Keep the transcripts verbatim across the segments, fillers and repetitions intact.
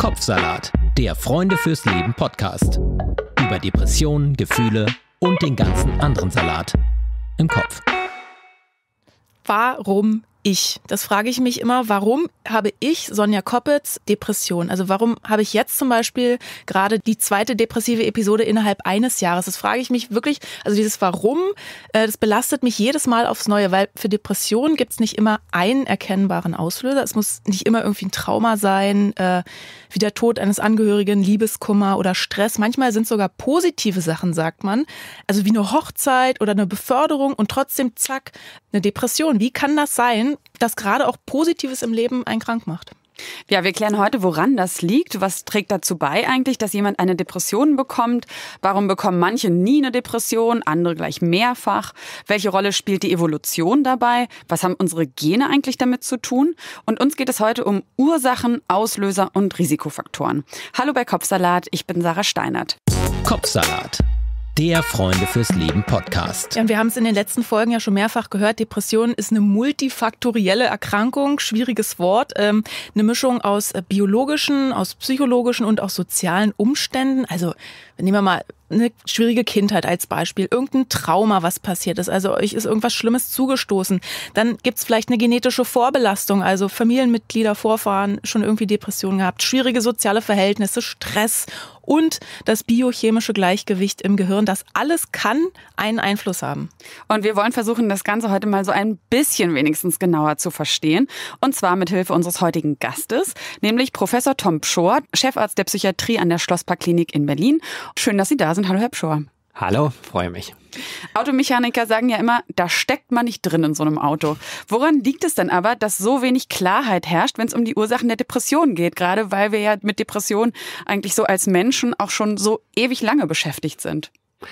Kopfsalat, der Freunde fürs Leben Podcast. Über Depressionen, Gefühle und den ganzen anderen Salat im Kopf. Warum ich? Das frage ich mich immer. Warum habe ich, Sonja Koppitz, Depression? Also warum habe ich jetzt zum Beispiel gerade die zweite depressive Episode innerhalb eines Jahres? Das frage ich mich wirklich. Also dieses Warum, äh, das belastet mich jedes Mal aufs Neue, weil für Depressionen gibt es nicht immer einen erkennbaren Auslöser. Es muss nicht immer irgendwie ein Trauma sein, äh, wie der Tod eines Angehörigen, Liebeskummer oder Stress. Manchmal sind sogar positive Sachen, sagt man. Also wie eine Hochzeit oder eine Beförderung und trotzdem zack, eine Depression. Wie kann das sein, dass gerade auch Positives im Leben einen krank macht? Ja, wir klären heute, woran das liegt. Was trägt dazu bei eigentlich, dass jemand eine Depression bekommt? Warum bekommen manche nie eine Depression, andere gleich mehrfach? Welche Rolle spielt die Evolution dabei? Was haben unsere Gene eigentlich damit zu tun? Und uns geht es heute um Ursachen, Auslöser und Risikofaktoren. Hallo bei Kopfsalat, ich bin Sarah Steinert. Kopfsalat, der Freunde fürs Leben Podcast. Ja, und wir haben es in den letzten Folgen ja schon mehrfach gehört. Depression ist eine multifaktorielle Erkrankung, schwieriges Wort. Ähm, eine Mischung aus äh, biologischen, aus psychologischen und auch sozialen Umständen. Also nehmen wir mal eine schwierige Kindheit als Beispiel, irgendein Trauma, was passiert ist, also euch ist irgendwas Schlimmes zugestoßen. Dann gibt's vielleicht eine genetische Vorbelastung, also Familienmitglieder, Vorfahren schon irgendwie Depressionen gehabt, schwierige soziale Verhältnisse, Stress und das biochemische Gleichgewicht im Gehirn. Das alles kann einen Einfluss haben. Und wir wollen versuchen, das Ganze heute mal so ein bisschen wenigstens genauer zu verstehen. Und zwar mit Hilfe unseres heutigen Gastes, nämlich Professor Tom Pschorr, Chefarzt der Psychiatrie an der Schlosspark-Klinik in Berlin. Schön, dass Sie da sind. Hallo, Herr Pschorr. Hallo, freue mich. Automechaniker sagen ja immer, da steckt man nicht drin in so einem Auto. Woran liegt es denn aber, dass so wenig Klarheit herrscht, wenn es um die Ursachen der Depression geht? Gerade weil wir ja mit Depressionen eigentlich so als Menschen auch schon so ewig lange beschäftigt sind.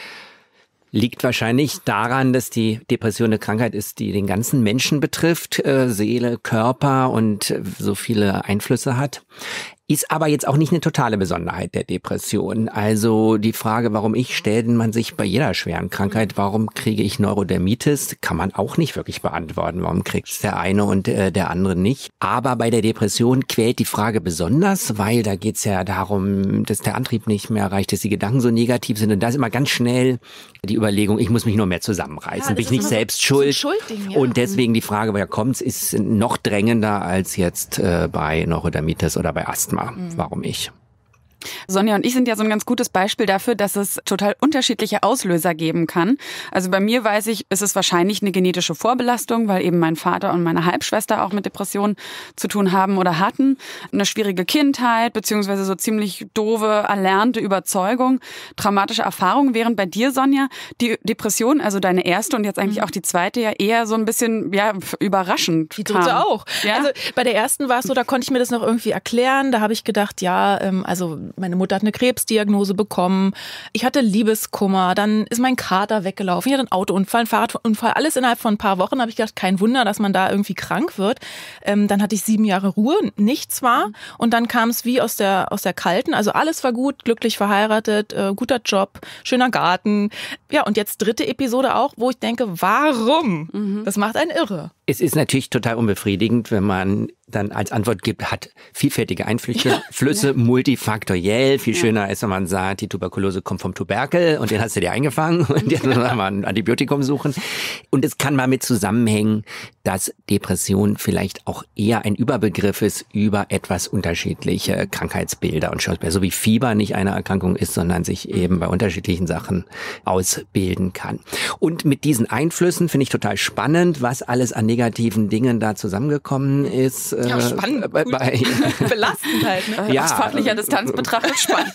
Liegt wahrscheinlich daran, dass die Depression eine Krankheit ist, die den ganzen Menschen betrifft, äh, Seele, Körper und äh, so viele Einflüsse hat. Ist aber jetzt auch nicht eine totale Besonderheit der Depression. Also die Frage, warum ich, stellt man sich bei jeder schweren Krankheit. Warum kriege ich Neurodermitis? Kann man auch nicht wirklich beantworten. Warum kriegt es der eine und äh, der andere nicht? Aber bei der Depression quält die Frage besonders, weil da geht es ja darum, dass der Antrieb nicht mehr reicht, dass die Gedanken so negativ sind. Und da ist immer ganz schnell die Überlegung, ich muss mich nur mehr zusammenreißen. Ja, Bin ich nicht selbst schuld? So ein Schuldding, ja. Und deswegen die Frage, woher kommt's, ist noch drängender als jetzt äh, bei Neurodermitis oder bei Asthma. Warum ich? Sonja und ich sind ja so ein ganz gutes Beispiel dafür, dass es total unterschiedliche Auslöser geben kann. Also bei mir weiß ich, ist es wahrscheinlich eine genetische Vorbelastung, weil eben mein Vater und meine Halbschwester auch mit Depressionen zu tun haben oder hatten. Eine schwierige Kindheit, beziehungsweise so ziemlich doofe, erlernte Überzeugung, traumatische Erfahrungen. Während bei dir, Sonja, die Depression, also deine erste und jetzt eigentlich auch die zweite, ja eher so ein bisschen ja überraschend Die dritte kam. auch. Ja? Also bei der ersten war es so, da konnte ich mir das noch irgendwie erklären. Da habe ich gedacht, ja, ähm, also meine Mutter hat eine Krebsdiagnose bekommen. Ich hatte Liebeskummer. Dann ist mein Kater weggelaufen. Ich hatte einen Autounfall, einen Fahrradunfall. Alles innerhalb von ein paar Wochen. Da habe ich gedacht, kein Wunder, dass man da irgendwie krank wird. Ähm, dann hatte ich sieben Jahre Ruhe, nichts war. Und dann kam es wie aus der aus der Kalten. Also alles war gut, glücklich verheiratet, äh, guter Job, schöner Garten. Ja, und jetzt dritte Episode auch, wo ich denke, warum? Mhm. Das macht einen irre. Es ist natürlich total unbefriedigend, wenn man dann als Antwort gibt, hat vielfältige Einflüsse, ja, Flüsse, ja. multifaktoriell. Viel ja. schöner ist, wenn man sagt, die Tuberkulose kommt vom Tuberkel und den hast du dir eingefangen und jetzt muss man mal ein Antibiotikum suchen. Und es kann mal mit zusammenhängen, dass Depression vielleicht auch eher ein Überbegriff ist über etwas unterschiedliche Krankheitsbilder und Schauspieler. So wie Fieber nicht eine Erkrankung ist, sondern sich eben bei unterschiedlichen Sachen ausbilden kann. Und mit diesen Einflüssen finde ich total spannend, was alles an negativen Dingen da zusammengekommen ist. Ja, spannend. Bei, bei belastend halt, ne? Ja, aus fachlicher Distanz betrachtet spannend.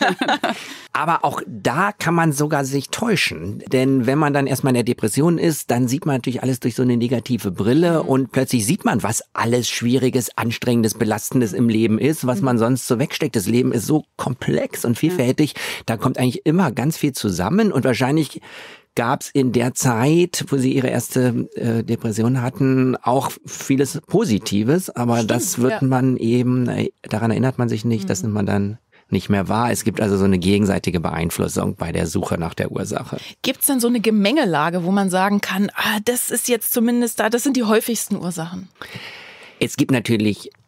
Aber auch da kann man sogar sich täuschen. Denn wenn man dann erstmal in der Depression ist, dann sieht man natürlich alles durch so eine negative Brille und plötzlich sieht man, was alles Schwieriges, Anstrengendes, Belastendes im Leben ist, was man sonst so wegsteckt. Das Leben ist so komplex und vielfältig. Da kommt eigentlich immer ganz viel zusammen und wahrscheinlich gab es in der Zeit, wo Sie Ihre erste äh, Depression hatten, auch vieles Positives, aber Stimmt, das wird ja. man eben, daran erinnert man sich nicht, mhm. das nimmt man dann nicht mehr wahr. Es gibt also so eine gegenseitige Beeinflussung bei der Suche nach der Ursache. Gibt es denn so eine Gemengelage, wo man sagen kann, ah, das ist jetzt zumindest da, das sind die häufigsten Ursachen? Es gibt natürlich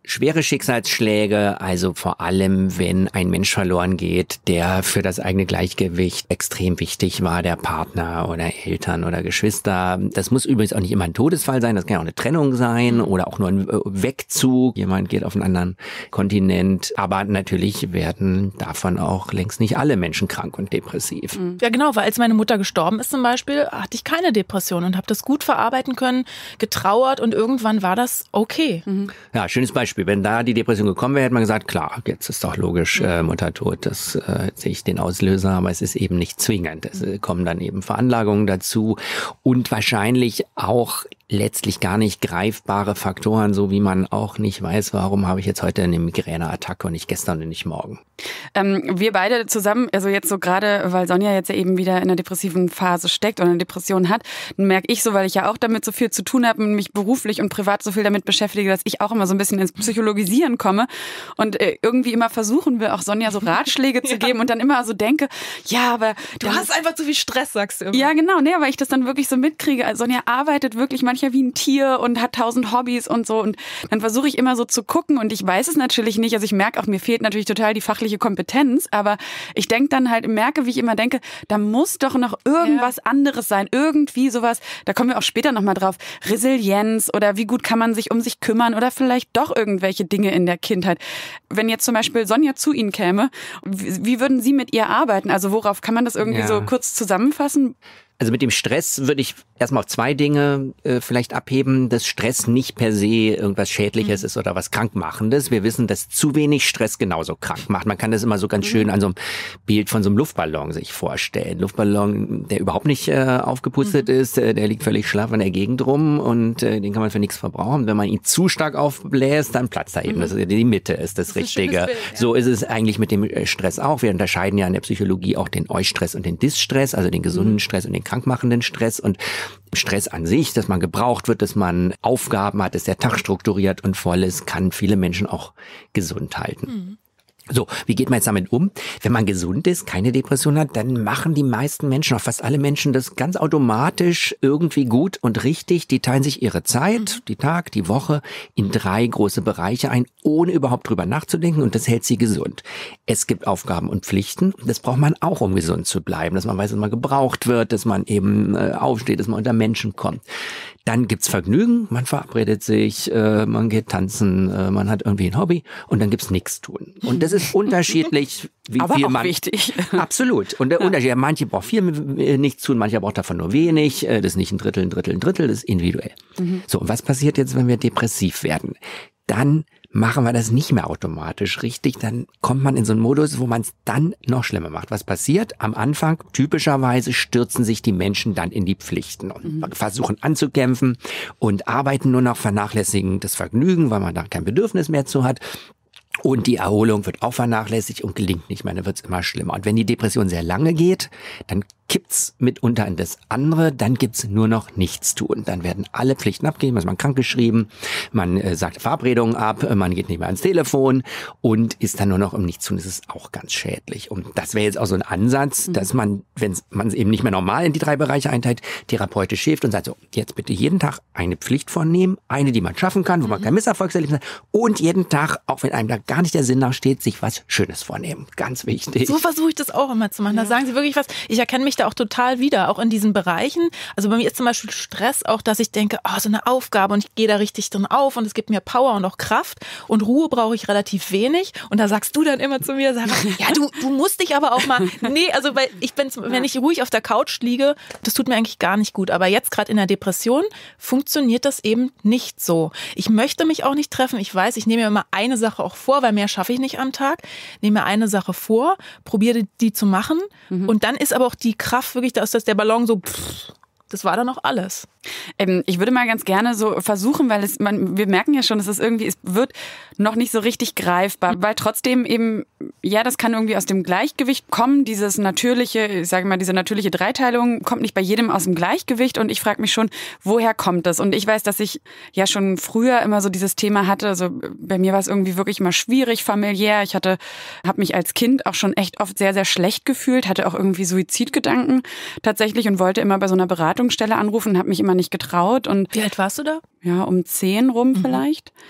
schwere Schicksalsschläge, also vor allem, wenn ein Mensch verloren geht, der für das eigene Gleichgewicht extrem wichtig war, der Partner oder Eltern oder Geschwister. Das muss übrigens auch nicht immer ein Todesfall sein, das kann auch eine Trennung sein oder auch nur ein Wegzug. Jemand geht auf einen anderen Kontinent. Aber natürlich werden davon auch längst nicht alle Menschen krank und depressiv. Ja genau, weil als meine Mutter gestorben ist zum Beispiel, hatte ich keine Depression und habe das gut verarbeiten können, getrauert und irgendwann war das okay. Mhm. Ja, schönes Beispiel. Wenn da die Depression gekommen wäre, hätte man gesagt, klar, jetzt ist doch logisch, äh, Mutter tot, das äh, sehe ich den Auslöser, aber es ist eben nicht zwingend. Es äh, kommen dann eben Veranlagungen dazu und wahrscheinlich auch letztlich gar nicht greifbare Faktoren, so wie man auch nicht weiß, warum habe ich jetzt heute eine Migräneattacke und nicht gestern und nicht morgen. Ähm, wir beide zusammen, also jetzt so gerade, weil Sonja jetzt ja eben wieder in einer depressiven Phase steckt oder eine Depression hat, merke ich so, weil ich ja auch damit so viel zu tun habe und mich beruflich und privat so viel damit beschäftige, dass ich auch immer so ein bisschen ins Psychologisieren komme und äh, irgendwie immer versuchen will, auch Sonja so Ratschläge zu geben und dann immer so denke, ja, aber... Du hast einfach zu viel Stress, sagst du immer. Ja, genau, nee, weil ich das dann wirklich so mitkriege. Also Sonja arbeitet wirklich manchmal wie ein Tier und hat tausend Hobbys und so und dann versuche ich immer so zu gucken und ich weiß es natürlich nicht, also ich merke auch, mir fehlt natürlich total die fachliche Kompetenz, aber ich denke dann halt, merke, wie ich immer denke, da muss doch noch irgendwas ja. anderes sein, irgendwie sowas, da kommen wir auch später nochmal drauf, Resilienz oder wie gut kann man sich um sich kümmern oder vielleicht doch irgendwelche Dinge in der Kindheit. Wenn jetzt zum Beispiel Sonja zu Ihnen käme, wie würden Sie mit ihr arbeiten? Also worauf kann man das irgendwie ja. so kurz zusammenfassen? Also mit dem Stress würde ich erstmal auf zwei Dinge äh, vielleicht abheben, dass Stress nicht per se irgendwas Schädliches mhm. ist oder was Krankmachendes. Wir wissen, dass zu wenig Stress genauso krank macht. Man kann das immer so ganz mhm. schön an so einem Bild von so einem Luftballon sich vorstellen. Luftballon, der überhaupt nicht äh, aufgepustet mhm. ist, äh, der liegt völlig schlaff in der Gegend rum und äh, den kann man für nichts verbrauchen. Wenn man ihn zu stark aufbläst, dann platzt er eben. Mhm. Das ist, die Mitte ist das, das ist Richtige. Bild, ja. So ist es eigentlich mit dem Stress auch. Wir unterscheiden ja in der Psychologie auch den Eustress und den Distress, also den gesunden mhm. Stress und den krankmachenden Stress und Stress an sich, dass man gebraucht wird, dass man Aufgaben hat, dass der Tag strukturiert und voll ist, kann viele Menschen auch gesund halten. Mhm. So, wie geht man jetzt damit um? Wenn man gesund ist, keine Depression hat, dann machen die meisten Menschen, auch fast alle Menschen, das ganz automatisch irgendwie gut und richtig. Die teilen sich ihre Zeit, die Tag, die Woche in drei große Bereiche ein, ohne überhaupt drüber nachzudenken und das hält sie gesund. Es gibt Aufgaben und Pflichten, das braucht man auch, um gesund zu bleiben, dass man weiß, dass man gebraucht wird, dass man eben äh, aufsteht, dass man unter Menschen kommt. Dann gibt's Vergnügen, man verabredet sich, äh, man geht tanzen, äh, man hat irgendwie ein Hobby und dann gibt's nichts tun. Und das ist unterschiedlich, wie aber viel auch man... wichtig. Absolut. Und der ja. Unterschied, manche brauchen viel nichts tun, manche braucht davon nur wenig. Das ist nicht ein Drittel, ein Drittel, ein Drittel, das ist individuell. Mhm. So, und was passiert jetzt, wenn wir depressiv werden? Dann machen wir das nicht mehr automatisch richtig, dann kommt man in so einen Modus, wo man es dann noch schlimmer macht. Was passiert? Am Anfang, typischerweise, stürzen sich die Menschen dann in die Pflichten und mhm. versuchen anzukämpfen und arbeiten nur noch, vernachlässigen das Vergnügen, weil man da kein Bedürfnis mehr zu hat. Und die Erholung wird auch vernachlässigt und gelingt nicht mehr, dann wird es immer schlimmer. Und wenn die Depression sehr lange geht, dann kippt's mitunter in das andere, dann gibt's nur noch nichts tun. Dann werden alle Pflichten abgegeben, also man krankgeschrieben, man äh, sagt Verabredungen ab, man geht nicht mehr ans Telefon und ist dann nur noch im Nichtstun. Das ist auch ganz schädlich. Und das wäre jetzt auch so ein Ansatz, mhm. dass man, wenn man es eben nicht mehr normal in die drei Bereiche einteilt, therapeutisch hilft und sagt so, jetzt bitte jeden Tag eine Pflicht vornehmen, eine, die man schaffen kann, wo man mhm. kein Misserfolgserlebnis hat und jeden Tag, auch wenn einem da gar nicht der Sinn nachsteht, sich was Schönes vornehmen. Ganz wichtig. So versuche ich das auch immer zu machen. Ja. Da sagen Sie wirklich was. Ich erkenne mich da auch total wieder, auch in diesen Bereichen. Also bei mir ist zum Beispiel Stress auch, dass ich denke, oh, so eine Aufgabe und ich gehe da richtig drin auf und es gibt mir Power und auch Kraft und Ruhe brauche ich relativ wenig. Und da sagst du dann immer zu mir, sag mal, ja, du, du musst dich aber auch mal, nee, also weil ich bin, wenn ich ruhig auf der Couch liege, das tut mir eigentlich gar nicht gut. Aber jetzt gerade in der Depression funktioniert das eben nicht so. Ich möchte mich auch nicht treffen. Ich weiß, ich nehme mir immer eine Sache auch vor, weil mehr schaffe ich nicht am Tag. Nehme mir eine Sache vor, probiere die zu machen mhm. und dann ist aber auch die Kraft wirklich, da ist das der Ballon so, pff, das war dann auch alles. Ähm, ich würde mal ganz gerne so versuchen, weil es, man, wir merken ja schon, es ist irgendwie, es wird noch nicht so richtig greifbar, weil trotzdem eben, ja, das kann irgendwie aus dem Gleichgewicht kommen, dieses natürliche, ich sage mal, diese natürliche Dreiteilung kommt nicht bei jedem aus dem Gleichgewicht und ich frage mich schon, woher kommt das? Und ich weiß, dass ich ja schon früher immer so dieses Thema hatte, also bei mir war es irgendwie wirklich immer schwierig, familiär, ich hatte, habe mich als Kind auch schon echt oft sehr, sehr schlecht gefühlt, hatte auch irgendwie Suizidgedanken tatsächlich und wollte immer bei so einer Beratungsstelle anrufen, habe mich immer nicht getraut. Und wie alt warst du da? Ja, um zehn rum mhm. vielleicht.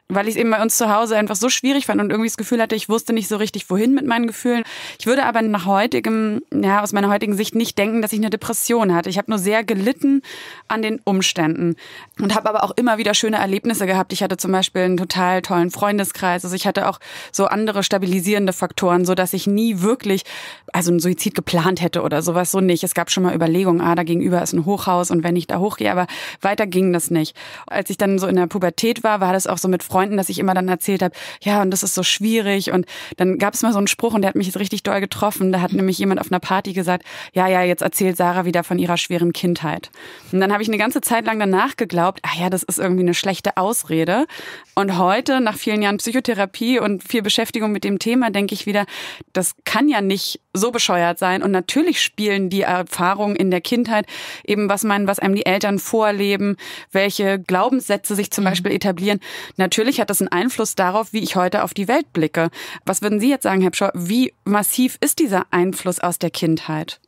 weil ich es eben bei uns zu Hause einfach so schwierig fand und irgendwie das Gefühl hatte, ich wusste nicht so richtig, wohin mit meinen Gefühlen. Ich würde aber nach heutigem, ja, aus meiner heutigen Sicht nicht denken, dass ich eine Depression hatte. Ich habe nur sehr gelitten an den Umständen und habe aber auch immer wieder schöne Erlebnisse gehabt. Ich hatte zum Beispiel einen total tollen Freundeskreis. Also ich hatte auch so andere stabilisierende Faktoren, so dass ich nie wirklich, also einen Suizid geplant hätte oder sowas, so nicht. Es gab schon mal Überlegungen, ah, da gegenüber ist ein Hochhaus und wenn ich da hochgehe, aber weiter ging das nicht. Als ich dann so in der Pubertät war, war das auch so mit Freunden, dass ich immer dann erzählt habe, ja, und das ist so schwierig. Und dann gab es mal so einen Spruch und der hat mich jetzt richtig doll getroffen. Da hat nämlich jemand auf einer Party gesagt, ja, ja, jetzt erzählt Sarah wieder von ihrer schweren Kindheit. Und dann habe ich eine ganze Zeit lang danach geglaubt, ach ja, das ist irgendwie eine schlechte Ausrede. Und heute, nach vielen Jahren Psychotherapie und viel Beschäftigung mit dem Thema, denke ich wieder, das kann ja nicht so bescheuert sein. Und natürlich spielen die Erfahrungen in der Kindheit eben, was man, was einem die Eltern vorleben, welche Glaubenssätze sich zum Beispiel etablieren. Natürlich hat das einen Einfluss darauf, wie ich heute auf die Welt blicke. Was würden Sie jetzt sagen, Herr Pschorr, wie massiv ist dieser Einfluss aus der Kindheit?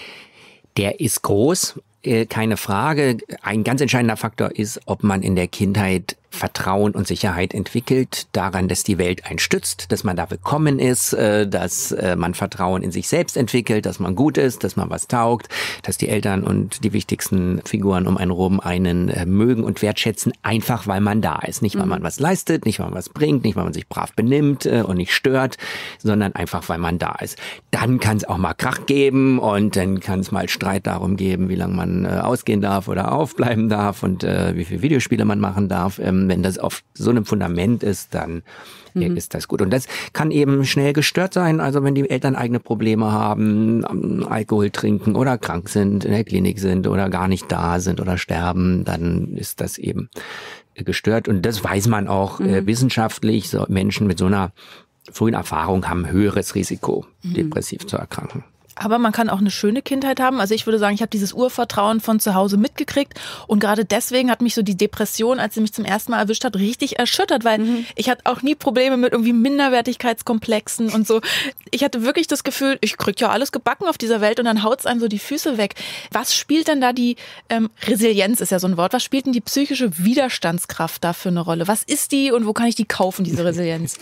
Der ist groß, keine Frage. Ein ganz entscheidender Faktor ist, ob man in der Kindheit Vertrauen und Sicherheit entwickelt, daran, dass die Welt einen stützt, dass man da willkommen ist, dass man Vertrauen in sich selbst entwickelt, dass man gut ist, dass man was taugt, dass die Eltern und die wichtigsten Figuren um einen rum einen mögen und wertschätzen, einfach weil man da ist. Nicht, weil man was leistet, nicht, weil man was bringt, nicht, weil man sich brav benimmt und nicht stört, sondern einfach, weil man da ist. Dann kann es auch mal Krach geben und dann kann es mal Streit darum geben, wie lange man ausgehen darf oder aufbleiben darf und wie viele Videospiele man machen darf. Wenn das auf so einem Fundament ist, dann mhm. ist das gut. Und das kann eben schnell gestört sein. Also wenn die Eltern eigene Probleme haben, Alkohol trinken oder krank sind, in der Klinik sind oder gar nicht da sind oder sterben, dann ist das eben gestört. Und das weiß man auch mhm. äh, wissenschaftlich. So Menschen mit so einer frühen Erfahrung haben ein höheres Risiko, mhm. depressiv zu erkranken. Aber man kann auch eine schöne Kindheit haben. Also ich würde sagen, ich habe dieses Urvertrauen von zu Hause mitgekriegt und gerade deswegen hat mich so die Depression, als sie mich zum ersten Mal erwischt hat, richtig erschüttert, weil mhm. ich hatte auch nie Probleme mit irgendwie Minderwertigkeitskomplexen und so. Ich hatte wirklich das Gefühl, ich krieg ja alles gebacken auf dieser Welt und dann haut's einem so die Füße weg. Was spielt denn da die ähm, Resilienz ist ja so ein Wort, was spielt denn die psychische Widerstandskraft da für eine Rolle? Was ist die und wo kann ich die kaufen, diese Resilienz?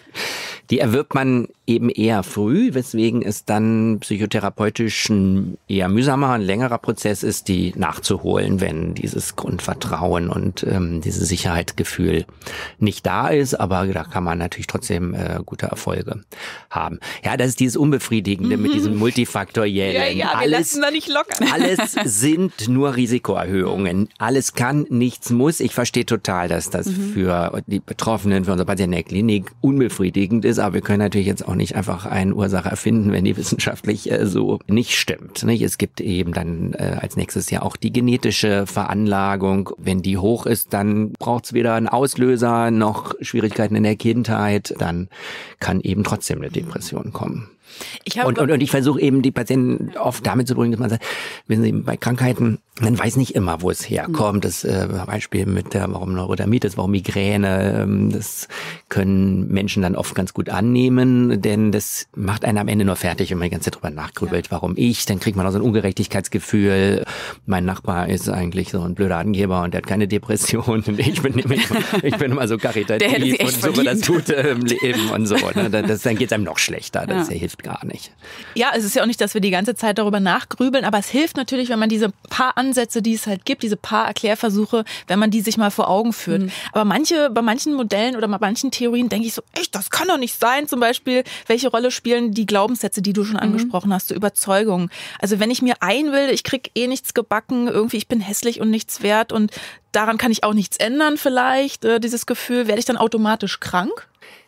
Die erwirbt man eben eher früh, weswegen es dann psychotherapeutisch ein eher mühsamer, ein längerer Prozess ist, die nachzuholen, wenn dieses Grundvertrauen und ähm, dieses Sicherheitsgefühl nicht da ist. Aber da kann man natürlich trotzdem äh, gute Erfolge haben. Ja, das ist dieses Unbefriedigende mhm. mit diesem Multifaktoriellen. Ja, ja, wir alles, lassen da nicht locker. Alles sind nur Risikoerhöhungen. Alles kann, nichts muss. Ich verstehe total, dass das mhm. für die Betroffenen, für unsere Patienten in der Klinik unbefriedigend ist. Aber wir können natürlich jetzt auch nicht einfach eine Ursache erfinden, wenn die wissenschaftlich äh, so nicht stimmt. Nicht? Es gibt eben dann äh, als nächstes ja auch die genetische Veranlagung. Wenn die hoch ist, dann braucht es weder einen Auslöser noch Schwierigkeiten in der Kindheit. Dann kann eben trotzdem eine Depression kommen. Ich und, und, und ich versuche eben die Patienten oft damit zu bringen, dass man sagt, wissen Sie, bei Krankheiten, man weiß nicht immer, wo es herkommt. Das äh, Beispiel mit der, warum Neurodermitis, warum Migräne, ähm, das können Menschen dann oft ganz gut annehmen, denn das macht einen am Ende nur fertig, wenn man die ganze Zeit drüber nachgrübelt, ja. warum ich, dann kriegt man auch so ein Ungerechtigkeitsgefühl. Mein Nachbar ist eigentlich so ein blöder Angeber und der hat keine Depression und ich bin nämlich, ich bin immer so karitativ und so, das tut im Leben und so. Ne? Das, dann geht es einem noch schlechter, das ja. hilft gar nicht. Ja, es ist ja auch nicht, dass wir die ganze Zeit darüber nachgrübeln, aber es hilft natürlich, wenn man diese paar Ansätze, die es halt gibt, diese paar Erklärversuche, wenn man die sich mal vor Augen führt. Mhm. Aber manche, bei manchen Modellen oder bei manchen Theorien denke ich so, echt, das kann doch nicht sein. Zum Beispiel, welche Rolle spielen die Glaubenssätze, die du schon angesprochen mhm. hast, so Überzeugungen. Also wenn ich mir einbilde, ich krieg eh nichts gebacken, irgendwie ich bin hässlich und nichts wert und daran kann ich auch nichts ändern vielleicht, äh, dieses Gefühl, werde ich dann automatisch krank?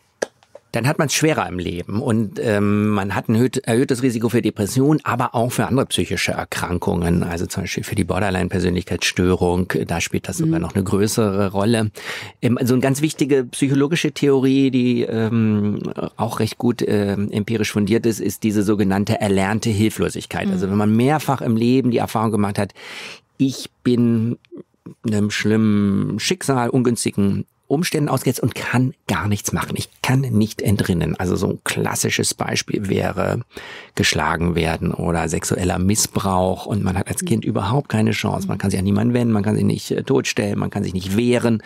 Dann hat man es schwerer im Leben und ähm, man hat ein erhöht, erhöhtes Risiko für Depression, aber auch für andere psychische Erkrankungen, also zum Beispiel für die Borderline-Persönlichkeitsstörung, da spielt das mhm. sogar noch eine größere Rolle. Ähm, so eine ganz wichtige psychologische Theorie, die ähm, auch recht gut äh, empirisch fundiert ist, ist diese sogenannte erlernte Hilflosigkeit. Mhm. Also wenn man mehrfach im Leben die Erfahrung gemacht hat, ich bin einem schlimmen Schicksal, ungünstigen Umständen ausgesetzt und kann gar nichts machen. Ich kann nicht entrinnen. Also so ein klassisches Beispiel wäre geschlagen werden oder sexueller Missbrauch und man hat als Kind überhaupt keine Chance. Man kann sich an niemanden wenden, man kann sich nicht äh, totstellen, man kann sich nicht wehren.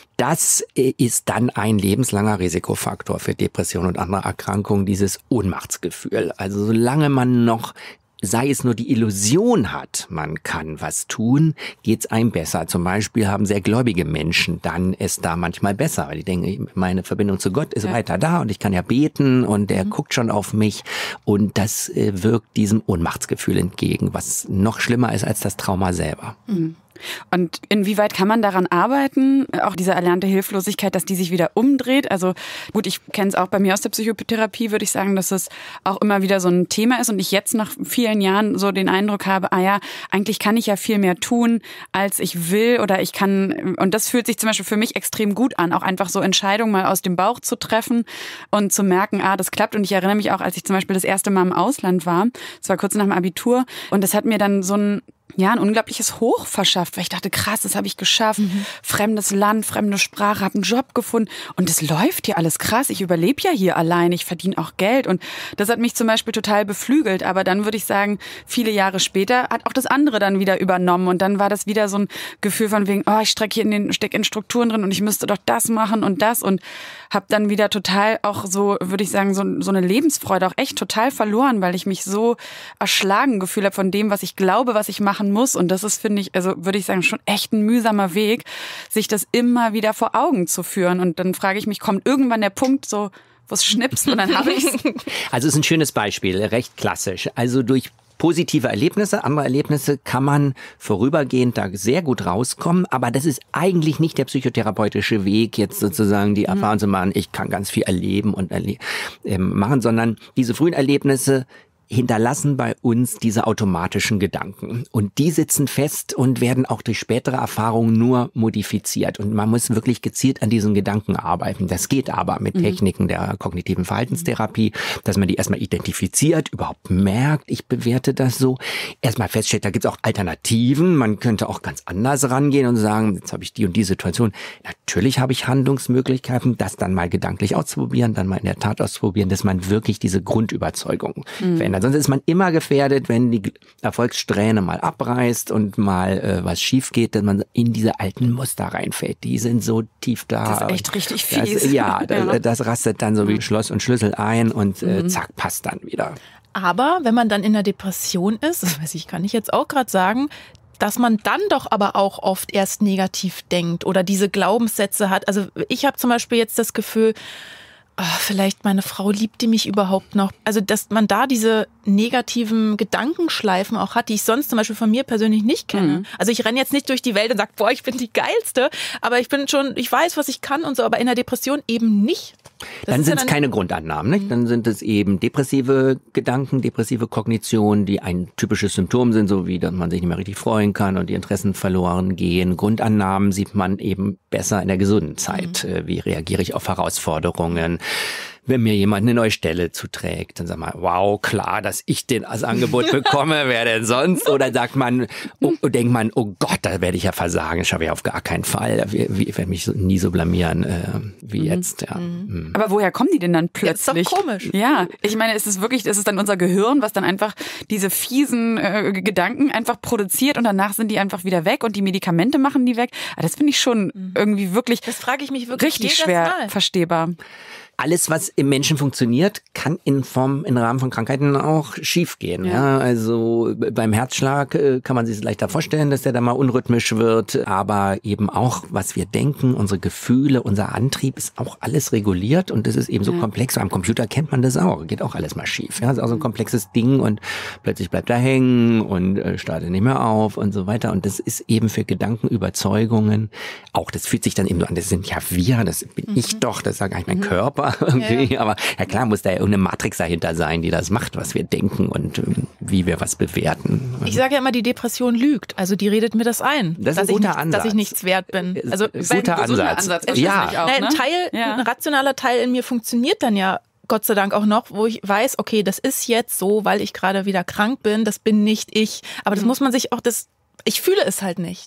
Das äh, ist dann ein lebenslanger Risikofaktor für Depressionen und andere Erkrankungen, dieses Ohnmachtsgefühl. Also solange man noch sei es nur die Illusion hat, man kann was tun, geht's einem besser. Zum Beispiel haben sehr gläubige Menschen dann es da manchmal besser, weil die denken, meine Verbindung zu Gott ist ja weiter da und ich kann ja beten und der mhm. guckt schon auf mich und das äh, wirkt diesem Ohnmachtsgefühl entgegen, was noch schlimmer ist als das Trauma selber. Mhm. Und inwieweit kann man daran arbeiten, auch diese erlernte Hilflosigkeit, dass die sich wieder umdreht? Also gut, ich kenne es auch bei mir aus der Psychotherapie, würde ich sagen, dass es auch immer wieder so ein Thema ist und ich jetzt nach vielen Jahren so den Eindruck habe, ah ja, eigentlich kann ich ja viel mehr tun, als ich will oder ich kann, und das fühlt sich zum Beispiel für mich extrem gut an, auch einfach so Entscheidungen mal aus dem Bauch zu treffen und zu merken, ah, das klappt. Und ich erinnere mich auch, als ich zum Beispiel das erste Mal im Ausland war, das war kurz nach dem Abitur und das hat mir dann so ein ja, ein unglaubliches Hoch verschafft, weil ich dachte, krass, das habe ich geschafft. Mhm. Fremdes Land, fremde Sprache, habe einen Job gefunden und es läuft hier alles krass. Ich überlebe ja hier allein, ich verdiene auch Geld und das hat mich zum Beispiel total beflügelt. Aber dann würde ich sagen, viele Jahre später hat auch das andere dann wieder übernommen und dann war das wieder so ein Gefühl von wegen, oh, ich stecke hier in den steck in Strukturen drin und ich müsste doch das machen und das und habe dann wieder total auch so, würde ich sagen, so, so eine Lebensfreude auch echt total verloren, weil ich mich so erschlagen gefühlt habe von dem, was ich glaube, was ich machen muss. Und das ist, finde ich, also würde ich sagen, schon echt ein mühsamer Weg, sich das immer wieder vor Augen zu führen. Und dann frage ich mich, kommt irgendwann der Punkt so, wo es schnipst und dann habe ich es? Also es ist ein schönes Beispiel, recht klassisch. Also durch positive Erlebnisse, andere Erlebnisse kann man vorübergehend da sehr gut rauskommen, aber das ist eigentlich nicht der psychotherapeutische Weg, jetzt sozusagen die Erfahrung zu machen, ich kann ganz viel erleben und erle- äh, machen, sondern diese frühen Erlebnisse hinterlassen bei uns diese automatischen Gedanken. Und die sitzen fest und werden auch durch spätere Erfahrungen nur modifiziert. Und man muss wirklich gezielt an diesen Gedanken arbeiten. Das geht aber mit mhm. Techniken der kognitiven Verhaltenstherapie, dass man die erstmal identifiziert, überhaupt merkt, ich bewerte das so. Erstmal feststellt, da gibt es auch Alternativen. Man könnte auch ganz anders rangehen und sagen, jetzt habe ich die und die Situation. Natürlich habe ich Handlungsmöglichkeiten, das dann mal gedanklich auszuprobieren, dann mal in der Tat auszuprobieren, dass man wirklich diese Grundüberzeugung mhm. verändert. Sonst ist man immer gefährdet, wenn die Erfolgssträhne mal abreißt und mal äh, was schief geht, dass man in diese alten Muster reinfällt. Die sind so tief da. Das ist echt richtig fies. Das, ja, das, ja, das rastet dann so wie Schloss und Schlüssel ein und äh, mhm. zack, passt dann wieder. Aber wenn man dann in der Depression ist, das weiß ich, kann ich jetzt auch gerade sagen, dass man dann doch aber auch oft erst negativ denkt oder diese Glaubenssätze hat. Also ich habe zum Beispiel jetzt das Gefühl, ach, vielleicht meine Frau liebt die mich überhaupt noch. Also dass man da diese negativen Gedankenschleifen auch hat, die ich sonst zum Beispiel von mir persönlich nicht kenne. Mhm. Also ich renne jetzt nicht durch die Welt und sage, boah, ich bin die Geilste, aber ich bin schon, ich weiß, was ich kann und so, aber in der Depression eben nicht. Das dann sind es ja keine Grundannahmen, nicht? Dann sind es eben depressive Gedanken, depressive Kognitionen, die ein typisches Symptom sind, so wie, dass man sich nicht mehr richtig freuen kann und die Interessen verloren gehen. Grundannahmen sieht man eben besser in der gesunden Zeit. Mhm. Wie reagiere ich auf Herausforderungen? Wenn mir jemand eine neue Stelle zuträgt, dann sagt man, wow, klar, dass ich den als Angebot bekomme, wer denn sonst? Oder sagt man, oh, denkt man, oh Gott, da werde ich ja versagen, das schaffe ich auf gar keinen Fall. Ich werde mich so, nie so blamieren äh, wie mhm. jetzt. Ja. Mhm. Aber woher kommen die denn dann plötzlich? Das ist doch komisch. Ja, ich meine, es ist wirklich, es ist dann unser Gehirn, was dann einfach diese fiesen äh, Gedanken einfach produziert und danach sind die einfach wieder weg und die Medikamente machen die weg. Aber das finde ich schon mhm. irgendwie wirklich, das frage ich mich wirklich richtig schwer Mal. verstehbar. Alles, was im Menschen funktioniert, kann in Form, im Rahmen von Krankheiten auch schiefgehen. Ja. Ja, also beim Herzschlag äh, kann man sich leichter vorstellen, dass der da mal unrhythmisch wird. Aber eben auch, was wir denken, unsere Gefühle, unser Antrieb ist auch alles reguliert und das ist eben so ja. komplex. Am Computer kennt man das auch. Geht auch alles mal schief. Ja, das ist auch so ein komplexes Ding und plötzlich bleibt er hängen und äh, startet nicht mehr auf und so weiter. Und das ist eben für Gedanken, Überzeugungen auch, das fühlt sich dann eben so an, das sind ja wir, das bin mhm. ich doch, das ist ja gar nicht mein mhm. Körper. Irgendwie. Ja. Aber ja klar muss da ja irgendeine Matrix dahinter sein, die das macht, was wir denken und äh, wie wir was bewerten. Ich sage ja immer, die Depression lügt. Also die redet mir das ein. Das ist ein guter ich nicht, Ansatz. Dass ich nichts wert bin. Also guter Ansatz. Ansatz ja. auch, Nein, ne? ein Teil, ja. ein rationaler Teil in mir funktioniert dann ja Gott sei Dank auch noch, wo ich weiß, okay, das ist jetzt so, weil ich gerade wieder krank bin. Das bin nicht ich. Aber das mhm. muss man sich auch, das, ich fühle es halt nicht.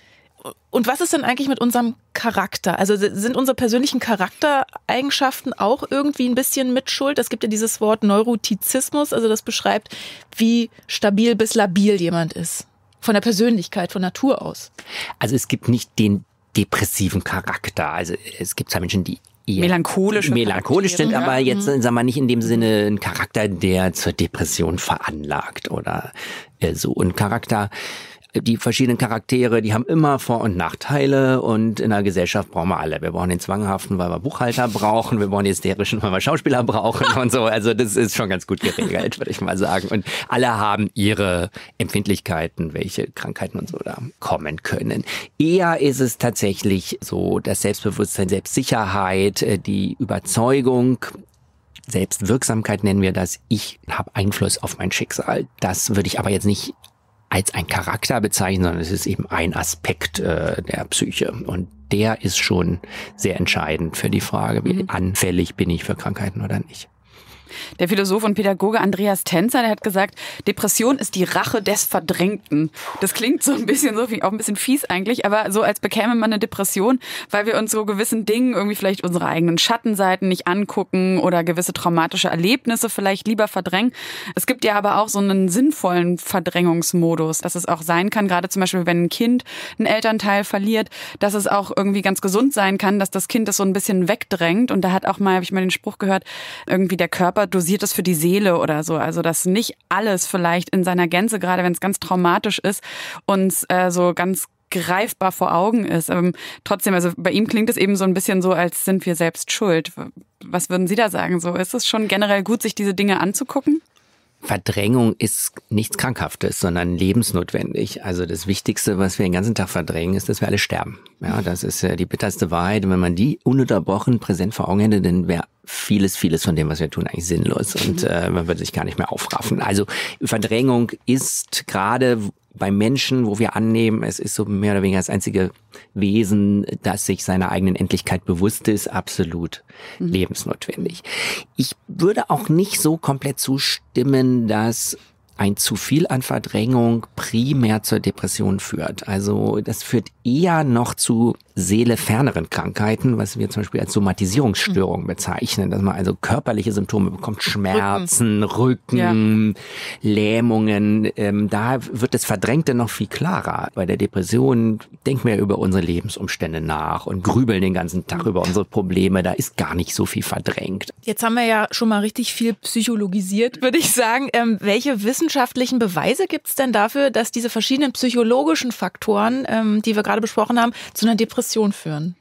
Und was ist denn eigentlich mit unserem Charakter? Also sind unsere persönlichen Charaktereigenschaften auch irgendwie ein bisschen mitschuld? Es gibt ja dieses Wort Neurotizismus, also das beschreibt, wie stabil bis labil jemand ist. Von der Persönlichkeit, von Natur aus. Also es gibt nicht den depressiven Charakter. Also es gibt zwar Menschen, die eher melancholisch melancholisch sind, ja. aber jetzt mhm. sagen wir nicht in dem Sinne ein Charakter, der zur Depression veranlagt oder äh, so. Ein Charakter, die verschiedenen Charaktere, die haben immer Vor- und Nachteile und in der Gesellschaft brauchen wir alle. Wir brauchen den Zwanghaften, weil wir Buchhalter brauchen, wir brauchen den Hysterischen, weil wir Schauspieler brauchen und so. Also das ist schon ganz gut geregelt, würde ich mal sagen. Und alle haben ihre Empfindlichkeiten, welche Krankheiten und so da kommen können. Eher ist es tatsächlich so, das Selbstbewusstsein, Selbstsicherheit, die Überzeugung, Selbstwirksamkeit nennen wir das. Ich habe Einfluss auf mein Schicksal. Das würde ich aber jetzt nicht als ein Charakter bezeichnen, sondern es ist eben ein Aspekt äh, der Psyche. Und der ist schon sehr entscheidend für die Frage, wie anfällig bin ich für Krankheiten oder nicht. Der Philosoph und Pädagoge Andreas Tänzer, der hat gesagt, Depression ist die Rache des Verdrängten. Das klingt so ein bisschen so, auch ein bisschen fies eigentlich, aber so als bekäme man eine Depression, weil wir uns so gewissen Dingen irgendwie vielleicht unsere eigenen Schattenseiten nicht angucken oder gewisse traumatische Erlebnisse vielleicht lieber verdrängen. Es gibt ja aber auch so einen sinnvollen Verdrängungsmodus, dass es auch sein kann, gerade zum Beispiel, wenn ein Kind einen Elternteil verliert, dass es auch irgendwie ganz gesund sein kann, dass das Kind das so ein bisschen wegdrängt. Und da hat auch mal, habe ich mal den Spruch gehört, irgendwie der Körper dosiert es für die Seele oder so. Also dass nicht alles vielleicht in seiner Gänze, gerade wenn es ganz traumatisch ist, uns äh, so ganz greifbar vor Augen ist. Ähm, trotzdem, also bei ihm klingt es eben so ein bisschen so, als sind wir selbst schuld. Was würden Sie da sagen? So, ist es schon generell gut, sich diese Dinge anzugucken? Verdrängung ist nichts Krankhaftes, sondern lebensnotwendig. Also das Wichtigste, was wir den ganzen Tag verdrängen, ist, dass wir alle sterben. Ja, das ist ja die bitterste Wahrheit. Und wenn man die ununterbrochen präsent vor Augen hätte, dann wäre vieles, vieles von dem, was wir tun, eigentlich sinnlos. Und äh, man würde sich gar nicht mehr aufraffen. Also Verdrängung ist gerade bei Menschen, wo wir annehmen, es ist so mehr oder weniger das einzige Wesen, das sich seiner eigenen Endlichkeit bewusst ist, absolut mhm. lebensnotwendig. Ich würde auch nicht so komplett zustimmen, dass ein zu viel an Verdrängung primär zur Depression führt. Also das führt eher noch zu seeleferneren Krankheiten, was wir zum Beispiel als Somatisierungsstörung bezeichnen, dass man also körperliche Symptome bekommt, Schmerzen, Rücken, Rücken ja. Lähmungen. Ähm, da wird das Verdrängte noch viel klarer. Bei der Depression denken wir über unsere Lebensumstände nach und grübeln den ganzen Tag über unsere Probleme. Da ist gar nicht so viel verdrängt. Jetzt haben wir ja schon mal richtig viel psychologisiert, würde ich sagen. Ähm, welche wissenschaftlichen Beweise gibt es denn dafür, dass diese verschiedenen psychologischen Faktoren, ähm, die wir gerade besprochen haben, zu einer Depression führen?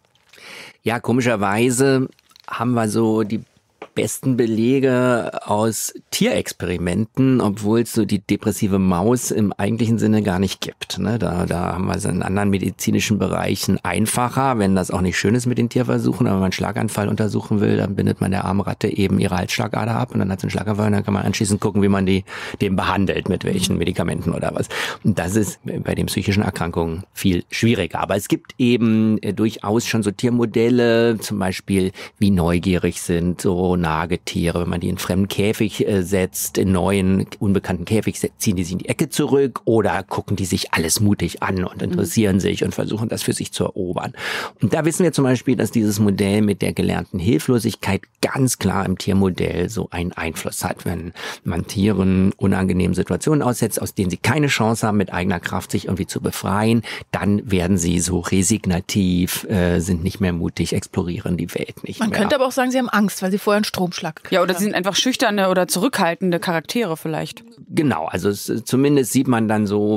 Ja, komischerweise haben wir so die besten Belege aus Tierexperimenten, obwohl es so die depressive Maus im eigentlichen Sinne gar nicht gibt. Ne? Da, da haben wir es in anderen medizinischen Bereichen einfacher, wenn das auch nicht schön ist mit den Tierversuchen. Aber wenn man einen Schlaganfall untersuchen will, dann bindet man der armen Ratte eben ihre Halsschlagader ab und dann hat sie einen Schlaganfall und dann kann man anschließend gucken, wie man die den behandelt, mit welchen Medikamenten oder was. Und das ist bei den psychischen Erkrankungen viel schwieriger. Aber es gibt eben äh, durchaus schon so Tiermodelle, zum Beispiel wie neugierig sind so Nagetiere, wenn man die in einen fremden Käfig äh, setzt, in neuen, unbekannten Käfig, ziehen die sich in die Ecke zurück oder gucken die sich alles mutig an und interessieren mhm. sich und versuchen das für sich zu erobern. Und da wissen wir zum Beispiel, dass dieses Modell mit der gelernten Hilflosigkeit ganz klar im Tiermodell so einen Einfluss hat. Wenn man Tieren unangenehmen Situationen aussetzt, aus denen sie keine Chance haben, mit eigener Kraft sich irgendwie zu befreien, dann werden sie so resignativ, äh, sind nicht mehr mutig, explorieren die Welt nicht Man mehr. Man könnte aber auch sagen, sie haben Angst, weil sie vorher einen Stromschlag Ja, oder sie sind einfach schüchterne oder zurückhaltende Charaktere vielleicht. Genau, also es, zumindest sieht man dann so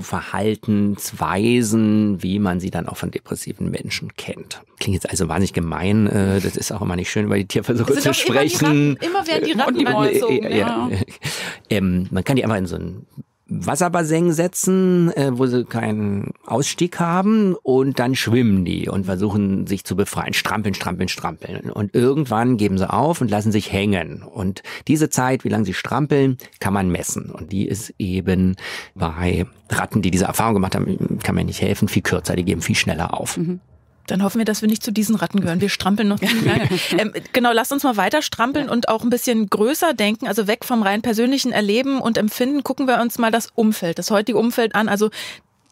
Verhaltensweisen, wie man sie dann auch von depressiven Menschen kennt. Klingt jetzt also wahnsinnig gemein, äh, das ist auch immer nicht schön, über die Tierversuche zu sprechen. Immer, werden die Ratten rangezogen. Äh, ja. Ja. Ähm, man kann die einfach in so ein Wasserbassin setzen, äh, wo sie keinen Ausstieg haben und dann schwimmen die und versuchen sich zu befreien, strampeln, strampeln, strampeln und irgendwann geben sie auf und lassen sich hängen und diese Zeit, wie lange sie strampeln, kann man messen und die ist eben bei Ratten, die diese Erfahrung gemacht haben, kann man nicht helfen, viel kürzer, die geben viel schneller auf. Mhm. Dann hoffen wir, dass wir nicht zu diesen Ratten gehören. Wir strampeln noch ziemlich lange. ähm, genau, lasst uns mal weiter strampeln und auch ein bisschen größer denken, also weg vom rein persönlichen Erleben und Empfinden. Gucken wir uns mal das Umfeld, das heutige Umfeld an. Also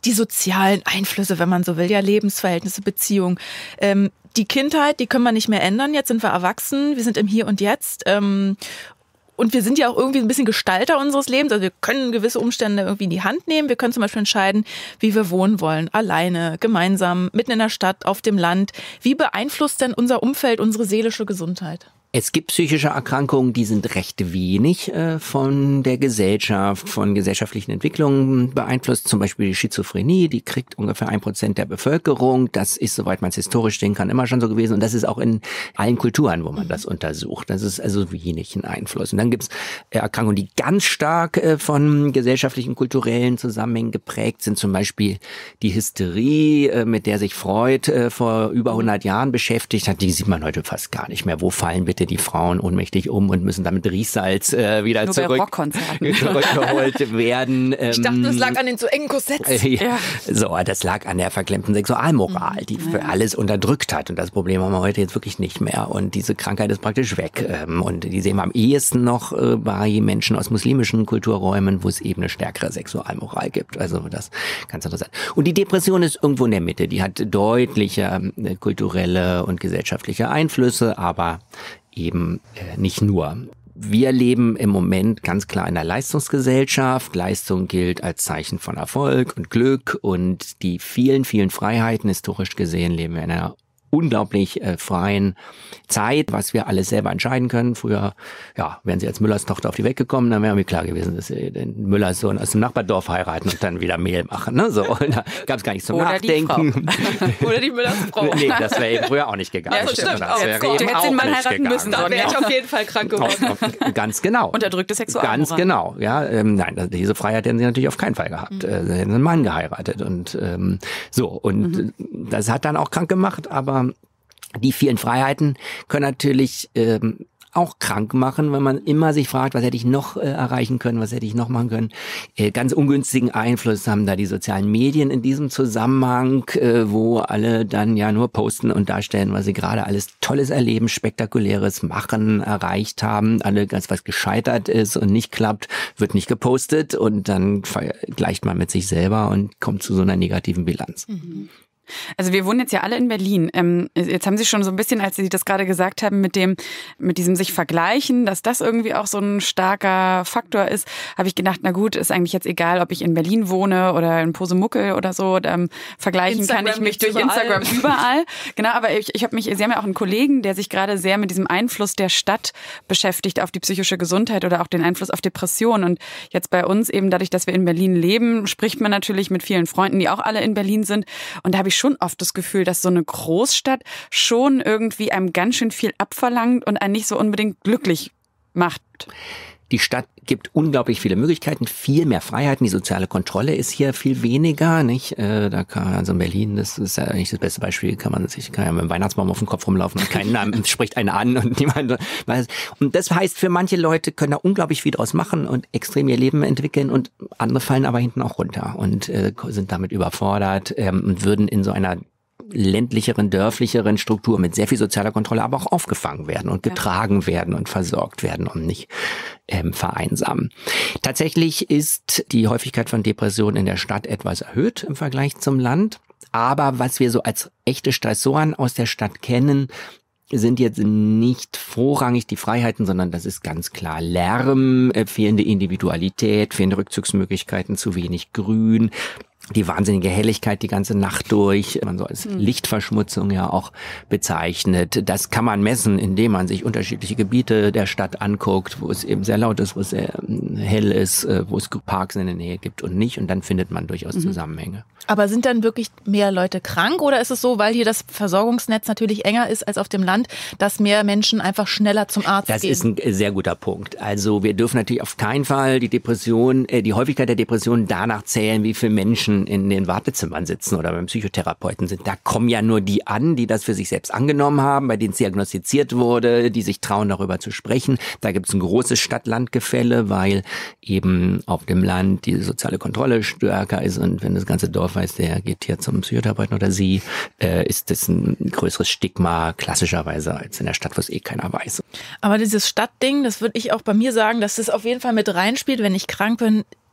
die sozialen Einflüsse, wenn man so will, ja, Lebensverhältnisse, Beziehungen. Ähm, die Kindheit, die können wir nicht mehr ändern. Jetzt sind wir erwachsen, wir sind im Hier und Jetzt. Ähm, und wir sind ja auch irgendwie ein bisschen Gestalter unseres Lebens. Also wir können gewisse Umstände irgendwie in die Hand nehmen. Wir können zum Beispiel entscheiden, wie wir wohnen wollen. Alleine, gemeinsam, mitten in der Stadt, auf dem Land. Wie beeinflusst denn unser Umfeld unsere seelische Gesundheit? Es gibt psychische Erkrankungen, die sind recht wenig äh, von der Gesellschaft, von gesellschaftlichen Entwicklungen beeinflusst. Zum Beispiel die Schizophrenie, die kriegt ungefähr ein Prozent der Bevölkerung. Das ist, soweit man es historisch sehen kann, immer schon so gewesen. Und das ist auch in allen Kulturen, wo man das untersucht. Das ist also wenig ein Einfluss. Und dann gibt es äh, Erkrankungen, die ganz stark äh, von gesellschaftlichen, kulturellen Zusammenhängen geprägt sind. Zum Beispiel die Hysterie, äh, mit der sich Freud äh, vor über hundert Jahren beschäftigt hat. Die sieht man heute fast gar nicht mehr. Wo fallen bitte die Frauen ohnmächtig um und müssen damit Riechsalz äh, wieder Nur zurück, zurückgeholt werden. Ähm, ich dachte, das lag an den zu engen Korsetts. Äh, ja. So, das lag an der verklemmten Sexualmoral, die für alles unterdrückt hat. Und das Problem haben wir heute jetzt wirklich nicht mehr. Und diese Krankheit ist praktisch weg. Ähm, und die sehen wir am ehesten noch äh, bei Menschen aus muslimischen Kulturräumen, wo es eben eine stärkere Sexualmoral gibt. Also das ist ganz interessant. Und die Depression ist irgendwo in der Mitte. Die hat deutliche äh, kulturelle und gesellschaftliche Einflüsse, aber eben äh, nicht nur. Wir leben im Moment ganz klar in einer Leistungsgesellschaft. Leistung gilt als Zeichen von Erfolg und Glück und die vielen, vielen Freiheiten, historisch gesehen, leben wir in einer unglaublich äh, freien Zeit, was wir alles selber entscheiden können. Früher, ja, wären sie als Müllers Tochter auf die Welt gekommen, dann wäre mir klar gewesen, dass sie den Müllers Sohn aus dem Nachbardorf heiraten und dann wieder Mehl machen. Ne? So, da gab es gar nichts zum Oder Nachdenken. Die Oder die Müllers Frau. Nee, das wäre eben früher auch nicht gegangen. Ja, das stimmt. Das wäre Du eben hättest ihn mal heiraten gegangen. müssen. Da wäre ich auf jeden Fall krank geworden. Ganz genau. Unterdrückte Sexualmoral. Ganz genau, ja. Ähm, nein, diese Freiheit hätten sie natürlich auf keinen Fall gehabt. Mhm. Äh, sie hätten einen Mann geheiratet und ähm, so. Und mhm. das hat dann auch krank gemacht, aber die vielen Freiheiten können natürlich ähm, auch krank machen, wenn man immer sich fragt, was hätte ich noch äh, erreichen können, was hätte ich noch machen können. Äh, ganz ungünstigen Einfluss haben da die sozialen Medien in diesem Zusammenhang, äh, wo alle dann ja nur posten und darstellen, was sie gerade alles Tolles erleben, Spektakuläres machen, erreicht haben. Alle ganz was gescheitert ist und nicht klappt, wird nicht gepostet und dann vergleicht man mit sich selber und kommt zu so einer negativen Bilanz. Mhm. Also wir wohnen jetzt ja alle in Berlin. Ähm, jetzt haben Sie schon so ein bisschen, als Sie das gerade gesagt haben, mit dem, mit diesem sich vergleichen, dass das irgendwie auch so ein starker Faktor ist, habe ich gedacht, na gut, ist eigentlich jetzt egal, ob ich in Berlin wohne oder in Posemuckel oder so. Ähm, vergleichen Instagram kann ich mich durch überall. Instagram überall. Genau, aber ich, ich habe mich, Sie haben ja auch einen Kollegen, der sich gerade sehr mit diesem Einfluss der Stadt beschäftigt auf die psychische Gesundheit oder auch den Einfluss auf Depressionen. Und jetzt bei uns eben dadurch, dass wir in Berlin leben, spricht man natürlich mit vielen Freunden, die auch alle in Berlin sind. Und da habe ich schon oft das Gefühl, dass so eine Großstadt schon irgendwie einem ganz schön viel abverlangt und einen nicht so unbedingt glücklich macht. Die Stadt gibt unglaublich viele Möglichkeiten, viel mehr Freiheiten. Die soziale Kontrolle ist hier viel weniger, nicht? Äh, da kann man, also in Berlin, das ist ja eigentlich das beste Beispiel, kann man sich, kann ja mit dem Weihnachtsbaum auf dem Kopf rumlaufen und keiner spricht einen an und niemand weiß. Und das heißt, für manche Leute können da unglaublich viel draus machen und extrem ihr Leben entwickeln und andere fallen aber hinten auch runter und äh, sind damit überfordert ähm, und würden in so einer ländlicheren, dörflicheren Struktur mit sehr viel sozialer Kontrolle aber auch aufgefangen werden und getragen ja. werden und versorgt werden und nicht ähm, vereinsamen. Tatsächlich ist die Häufigkeit von Depressionen in der Stadt etwas erhöht im Vergleich zum Land. Aber was wir so als echte Stressoren aus der Stadt kennen, sind jetzt nicht vorrangig die Freiheiten, sondern das ist ganz klar Lärm, äh, fehlende Individualität, fehlende Rückzugsmöglichkeiten, zu wenig Grün, die wahnsinnige Helligkeit die ganze Nacht durch, man so als mhm. Lichtverschmutzung ja auch bezeichnet. Das kann man messen, indem man sich unterschiedliche Gebiete der Stadt anguckt, wo es eben sehr laut ist, wo es sehr hell ist, wo es Parks in der Nähe gibt und nicht. Und dann findet man durchaus mhm. Zusammenhänge. Aber sind dann wirklich mehr Leute krank oder ist es so, weil hier das Versorgungsnetz natürlich enger ist als auf dem Land, dass mehr Menschen einfach schneller zum Arzt das gehen? Das ist ein sehr guter Punkt. Also wir dürfen natürlich auf keinen Fall die Depression, äh, die Häufigkeit der Depression danach zählen, wie viele Menschen in den Wartezimmern sitzen oder beim Psychotherapeuten sind. Da kommen ja nur die an, die das für sich selbst angenommen haben, bei denen es diagnostiziert wurde, die sich trauen, darüber zu sprechen. Da gibt es ein großes Stadt-Land-Gefälle, weil eben auf dem Land die soziale Kontrolle stärker ist und wenn das ganze Dorf weiß, der geht hier zum Psychotherapeuten oder sie, äh, ist das ein größeres Stigma klassischerweise als in der Stadt, wo es eh keiner weiß. Aber dieses Stadtding, das würde ich auch bei mir sagen, dass das auf jeden Fall mit reinspielt, wenn ich krank bin,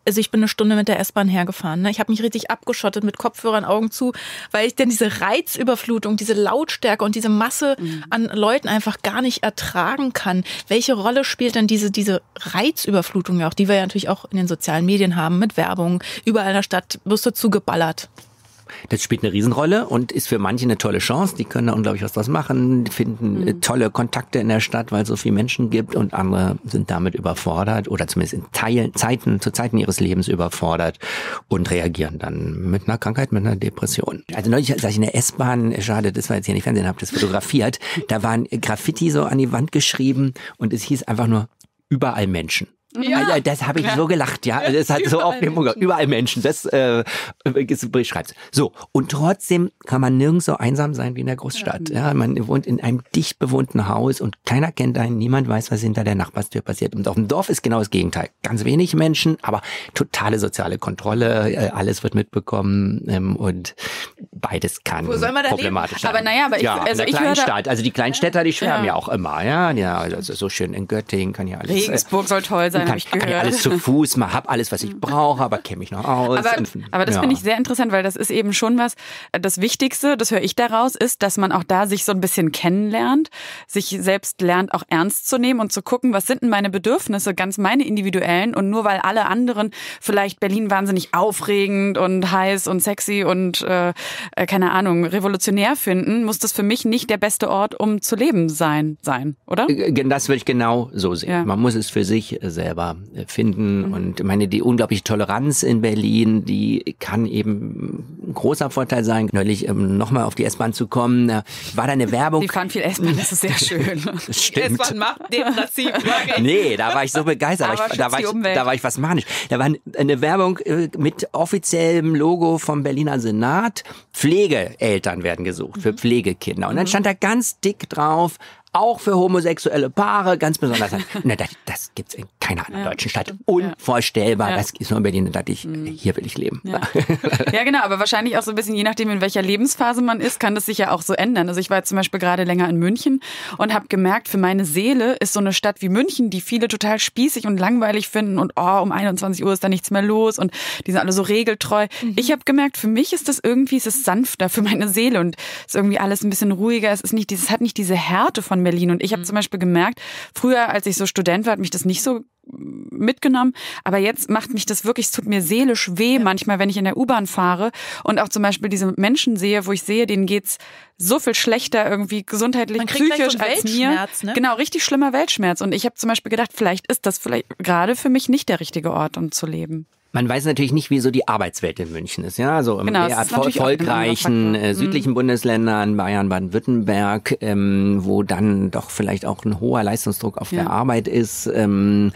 also ich bin eine Stunde mit der S-Bahn hergefahren. Ne? Ich habe mich richtig abgeschottet mit Kopfhörern, Augen zu, weil ich denn diese Reizüberflutung, diese Lautstärke und diese Masse mhm. an Leuten einfach gar nicht ertragen kann. Welche Rolle spielt denn diese, diese Reizüberflutung ja auch, die wir ja natürlich auch in den sozialen Medien haben, mit Werbung, überall in der Stadt wirst du zugeballert? Das spielt eine Riesenrolle und ist für manche eine tolle Chance. Die können da unglaublich was draus machen, finden mhm. tolle Kontakte in der Stadt, weil es so viele Menschen gibt, und andere sind damit überfordert oder zumindest in Teilen, Zeiten, zu Zeiten ihres Lebens überfordert und reagieren dann mit einer Krankheit, mit einer Depression. Also neulich, als ich in der S-Bahn, schade, das war jetzt hier nicht Fernsehen, habe das fotografiert, da waren Graffiti so an die Wand geschrieben und es hieß einfach nur überall Menschen. Ja. Also das habe ich ja. so gelacht, ja. Also das hat überall so auf dem Punkt, überall Menschen, das äh, beschreibt. So, und trotzdem kann man nirgends so einsam sein wie in der Großstadt. Ja, man wohnt in einem dicht bewohnten Haus und keiner kennt einen, niemand weiß, was hinter der Nachbarstür passiert. Und auf dem Dorf ist genau das Gegenteil. Ganz wenig Menschen, aber totale soziale Kontrolle, alles wird mitbekommen ähm, und beides kann Wo soll man da problematisch leben? sein. Aber naja, aber ich, ja, also in der ich Kleinstadt, also die Kleinstädter, die schwärmen ja, ja auch immer, ja, ja, also so schön in Göttingen kann ja alles. Regensburg soll toll sein, habe ich gehört. Kann ja alles zu Fuß, man hab alles, was ich brauche, aber kenne mich noch aus. Aber, aber das ja. finde ich sehr interessant, weil das ist eben schon was, das Wichtigste, das höre ich daraus, ist, dass man auch da sich so ein bisschen kennenlernt, sich selbst lernt, auch ernst zu nehmen und zu gucken, was sind denn meine Bedürfnisse, ganz meine individuellen, und nur weil alle anderen vielleicht Berlin wahnsinnig aufregend und heiß und sexy und äh, keine Ahnung, revolutionär finden, muss das für mich nicht der beste Ort, um zu leben sein, sein, oder? Das würde ich genau so sehen. Ja. Man muss es für sich selber finden. Und meine, die unglaubliche Toleranz in Berlin, die kann eben ein großer Vorteil sein. Neulich ähm, nochmal auf die S-Bahn zu kommen, da war da eine Werbung. Die fahren viel S-Bahn, das ist sehr schön. Stimmt. S-Bahn macht depressiv. Nee, da war ich so begeistert. Aber ich, da, war ich, Umwelt. da war ich fast manisch. Da war eine Werbung äh, mit offiziellem Logo vom Berliner Senat. Pflegeeltern werden gesucht, für Pflegekinder. Und dann stand da ganz dick drauf, auch für homosexuelle Paare, ganz besonders. Na, das, das gibt's in keiner anderen ja, deutschen Stadt. Unvorstellbar. Ja. Das ist nur in Berlin. Da dachte ich, hier will ich leben. Ja. ja, genau. Aber wahrscheinlich auch so ein bisschen, je nachdem, in welcher Lebensphase man ist, kann das sich ja auch so ändern. Also ich war jetzt zum Beispiel gerade länger in München und habe gemerkt, für meine Seele ist so eine Stadt wie München, die viele total spießig und langweilig finden und oh, um einundzwanzig Uhr ist da nichts mehr los und die sind alle so regeltreu. Mhm. Ich habe gemerkt, für mich ist das irgendwie, es ist sanfter für meine Seele und ist irgendwie alles ein bisschen ruhiger. Es ist nicht dieses, hat nicht diese Härte von Berlin. Und ich habe zum Beispiel gemerkt, früher, als ich so Student war, hat mich das nicht so mitgenommen, aber jetzt macht mich das wirklich, es tut mir seelisch weh ja. manchmal, wenn ich in der U-Bahn fahre und auch zum Beispiel diese Menschen sehe, wo ich sehe, denen geht's so viel schlechter irgendwie gesundheitlich, psychisch so als mir. Ne? Genau, richtig schlimmer Weltschmerz. Und ich habe zum Beispiel gedacht, vielleicht ist das vielleicht gerade für mich nicht der richtige Ort, um zu leben. Man weiß natürlich nicht, wie so die Arbeitswelt in München ist. Ja, so im genau, eher erfolgreichen äh, südlichen mhm. Bundesländern, Bayern, Baden-Württemberg, ähm, wo dann doch vielleicht auch ein hoher Leistungsdruck auf ja. der Arbeit ist. Ähm,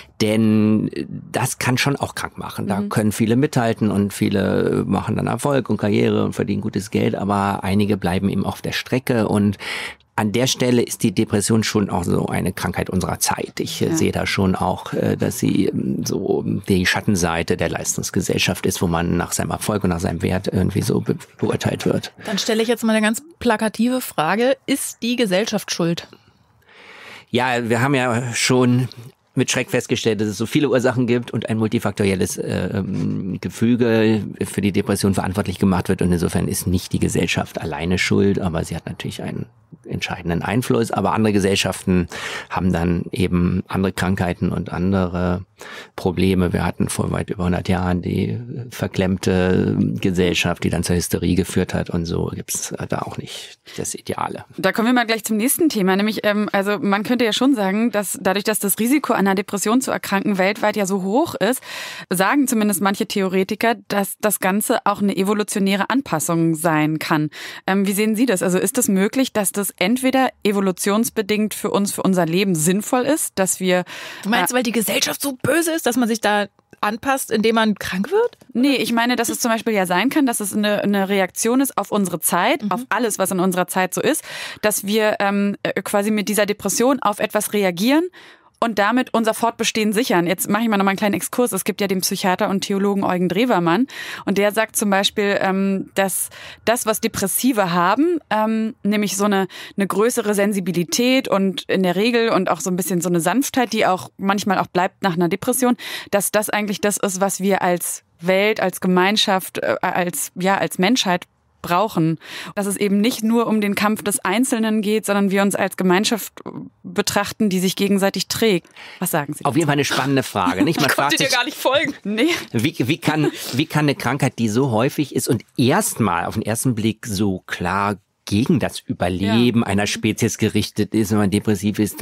denn das kann schon auch krank machen. Da mhm. können viele mithalten und viele machen dann Erfolg und Karriere und verdienen gutes Geld, aber einige bleiben eben auf der Strecke und an der Stelle ist die Depression schon auch so eine Krankheit unserer Zeit. Ich ja. sehe da schon auch, dass sie so die Schattenseite der Leistungsgesellschaft ist, wo man nach seinem Erfolg und nach seinem Wert irgendwie so be- beurteilt wird. Dann stelle ich jetzt mal eine ganz plakative Frage. Ist die Gesellschaft schuld? Ja, wir haben ja schon mit Schreck festgestellt, dass es so viele Ursachen gibt und ein multifaktorielles äh, Gefüge für die Depression verantwortlich gemacht wird. Und insofern ist nicht die Gesellschaft alleine schuld, aber sie hat natürlich einen entscheidenden Einfluss. Aber andere Gesellschaften haben dann eben andere Krankheiten und andere Probleme. Wir hatten vor weit über hundert Jahren die verklemmte Gesellschaft, die dann zur Hysterie geführt hat. Und so gibt's da auch nicht das Ideale. Da kommen wir mal gleich zum nächsten Thema. Nämlich, ähm, also man könnte ja schon sagen, dass dadurch, dass das Risiko an einer Depression zu erkranken weltweit ja so hoch ist, sagen zumindest manche Theoretiker, dass das Ganze auch eine evolutionäre Anpassung sein kann. Ähm, wie sehen Sie das? Also ist es möglich, dass das entweder evolutionsbedingt für uns, für unser Leben sinnvoll ist, dass wir... Du meinst, äh, weil die Gesellschaft so böse ist, dass man sich da anpasst, indem man krank wird? Nee, ich meine, dass es zum Beispiel ja sein kann, dass es eine, eine Reaktion ist auf unsere Zeit, mhm. auf alles, was in unserer Zeit so ist, dass wir ähm, quasi mit dieser Depression auf etwas reagieren und damit unser Fortbestehen sichern. Jetzt mache ich mal noch mal einen kleinen Exkurs. Es gibt ja den Psychiater und Theologen Eugen Drewermann und der sagt zum Beispiel, ähm, dass das, was Depressive haben, ähm, nämlich so eine, eine größere Sensibilität und in der Regel und auch so ein bisschen so eine Sanftheit, die auch manchmal auch bleibt nach einer Depression, dass das eigentlich das ist, was wir als Welt, als Gemeinschaft, äh, als, ja, als Menschheit brauchen. Dass es eben nicht nur um den Kampf des Einzelnen geht, sondern wir uns als Gemeinschaft betrachten, die sich gegenseitig trägt. Was sagen Sie dazu? Auf jeden Fall eine spannende Frage. Nicht? Man fragt sich, dir gar nicht folgen. Nee. Wie, wie, kann, wie kann eine Krankheit, die so häufig ist und erstmal auf den ersten Blick so klar gegen das Überleben ja. einer Spezies gerichtet ist. Wenn man depressiv ist,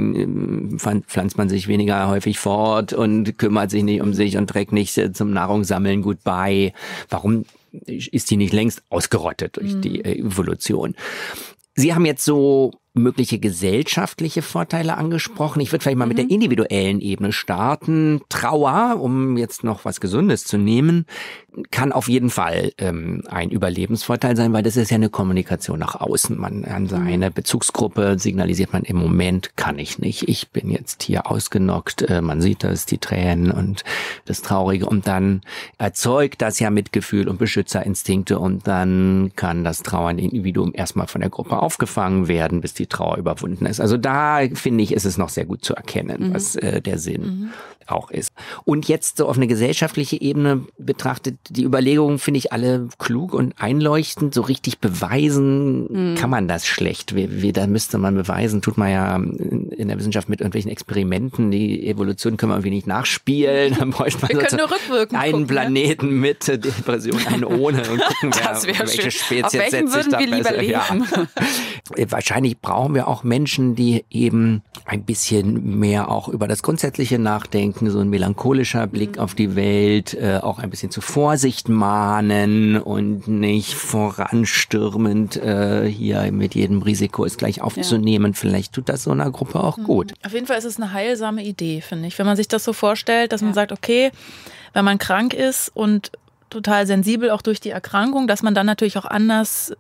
dann pflanzt man sich weniger häufig fort und kümmert sich nicht um sich und trägt nicht zum Nahrungssammeln gut bei. Warum ist die nicht längst ausgerottet durch mhm. die Evolution? Sie haben jetzt so mögliche gesellschaftliche Vorteile angesprochen. Ich würde vielleicht mal mhm. mit der individuellen Ebene starten. Trauer, um jetzt noch was Gesundes zu nehmen, kann auf jeden Fall ähm, ein Überlebensvorteil sein, weil das ist ja eine Kommunikation nach außen. Man an seine mhm. Bezugsgruppe signalisiert man, im Moment kann ich nicht. Ich bin jetzt hier ausgenockt. Äh, man sieht das, die Tränen und das Traurige. Und dann erzeugt das ja Mitgefühl und Beschützerinstinkte und dann kann das trauernde Individuum erstmal von der Gruppe aufgefangen werden, bis die die Trauer überwunden ist. Also da, finde ich, ist es noch sehr gut zu erkennen, mhm. was äh, der Sinn mhm. auch ist. Und jetzt so auf eine gesellschaftliche Ebene betrachtet, die Überlegungen finde ich alle klug und einleuchtend. So richtig beweisen mhm. kann man das schlecht. Wie, wie, da müsste man beweisen, tut man ja in, in der Wissenschaft mit irgendwelchen Experimenten. Die Evolution können wir irgendwie nicht nachspielen. Dann bräuchte man wir können nur rückwirkend einen gucken, Planeten ne? mit Depression, einen ohne und gucken, wer, welche schön. Spezies auf welchen setzt sich würden da wir besser. lieber leben? Ja. Wahrscheinlich brauchen wir auch Menschen, die eben ein bisschen mehr auch über das Grundsätzliche nachdenken, so ein melancholischer Blick auf die Welt, äh, auch ein bisschen zur Vorsicht mahnen und nicht voranstürmend äh, hier mit jedem Risiko es gleich aufzunehmen. Ja. Vielleicht tut das so einer Gruppe auch mhm. gut. Auf jeden Fall ist es eine heilsame Idee, finde ich. Wenn man sich das so vorstellt, dass ja. man sagt, okay, wenn man krank ist und total sensibel auch durch die Erkrankung, dass man dann natürlich auch anders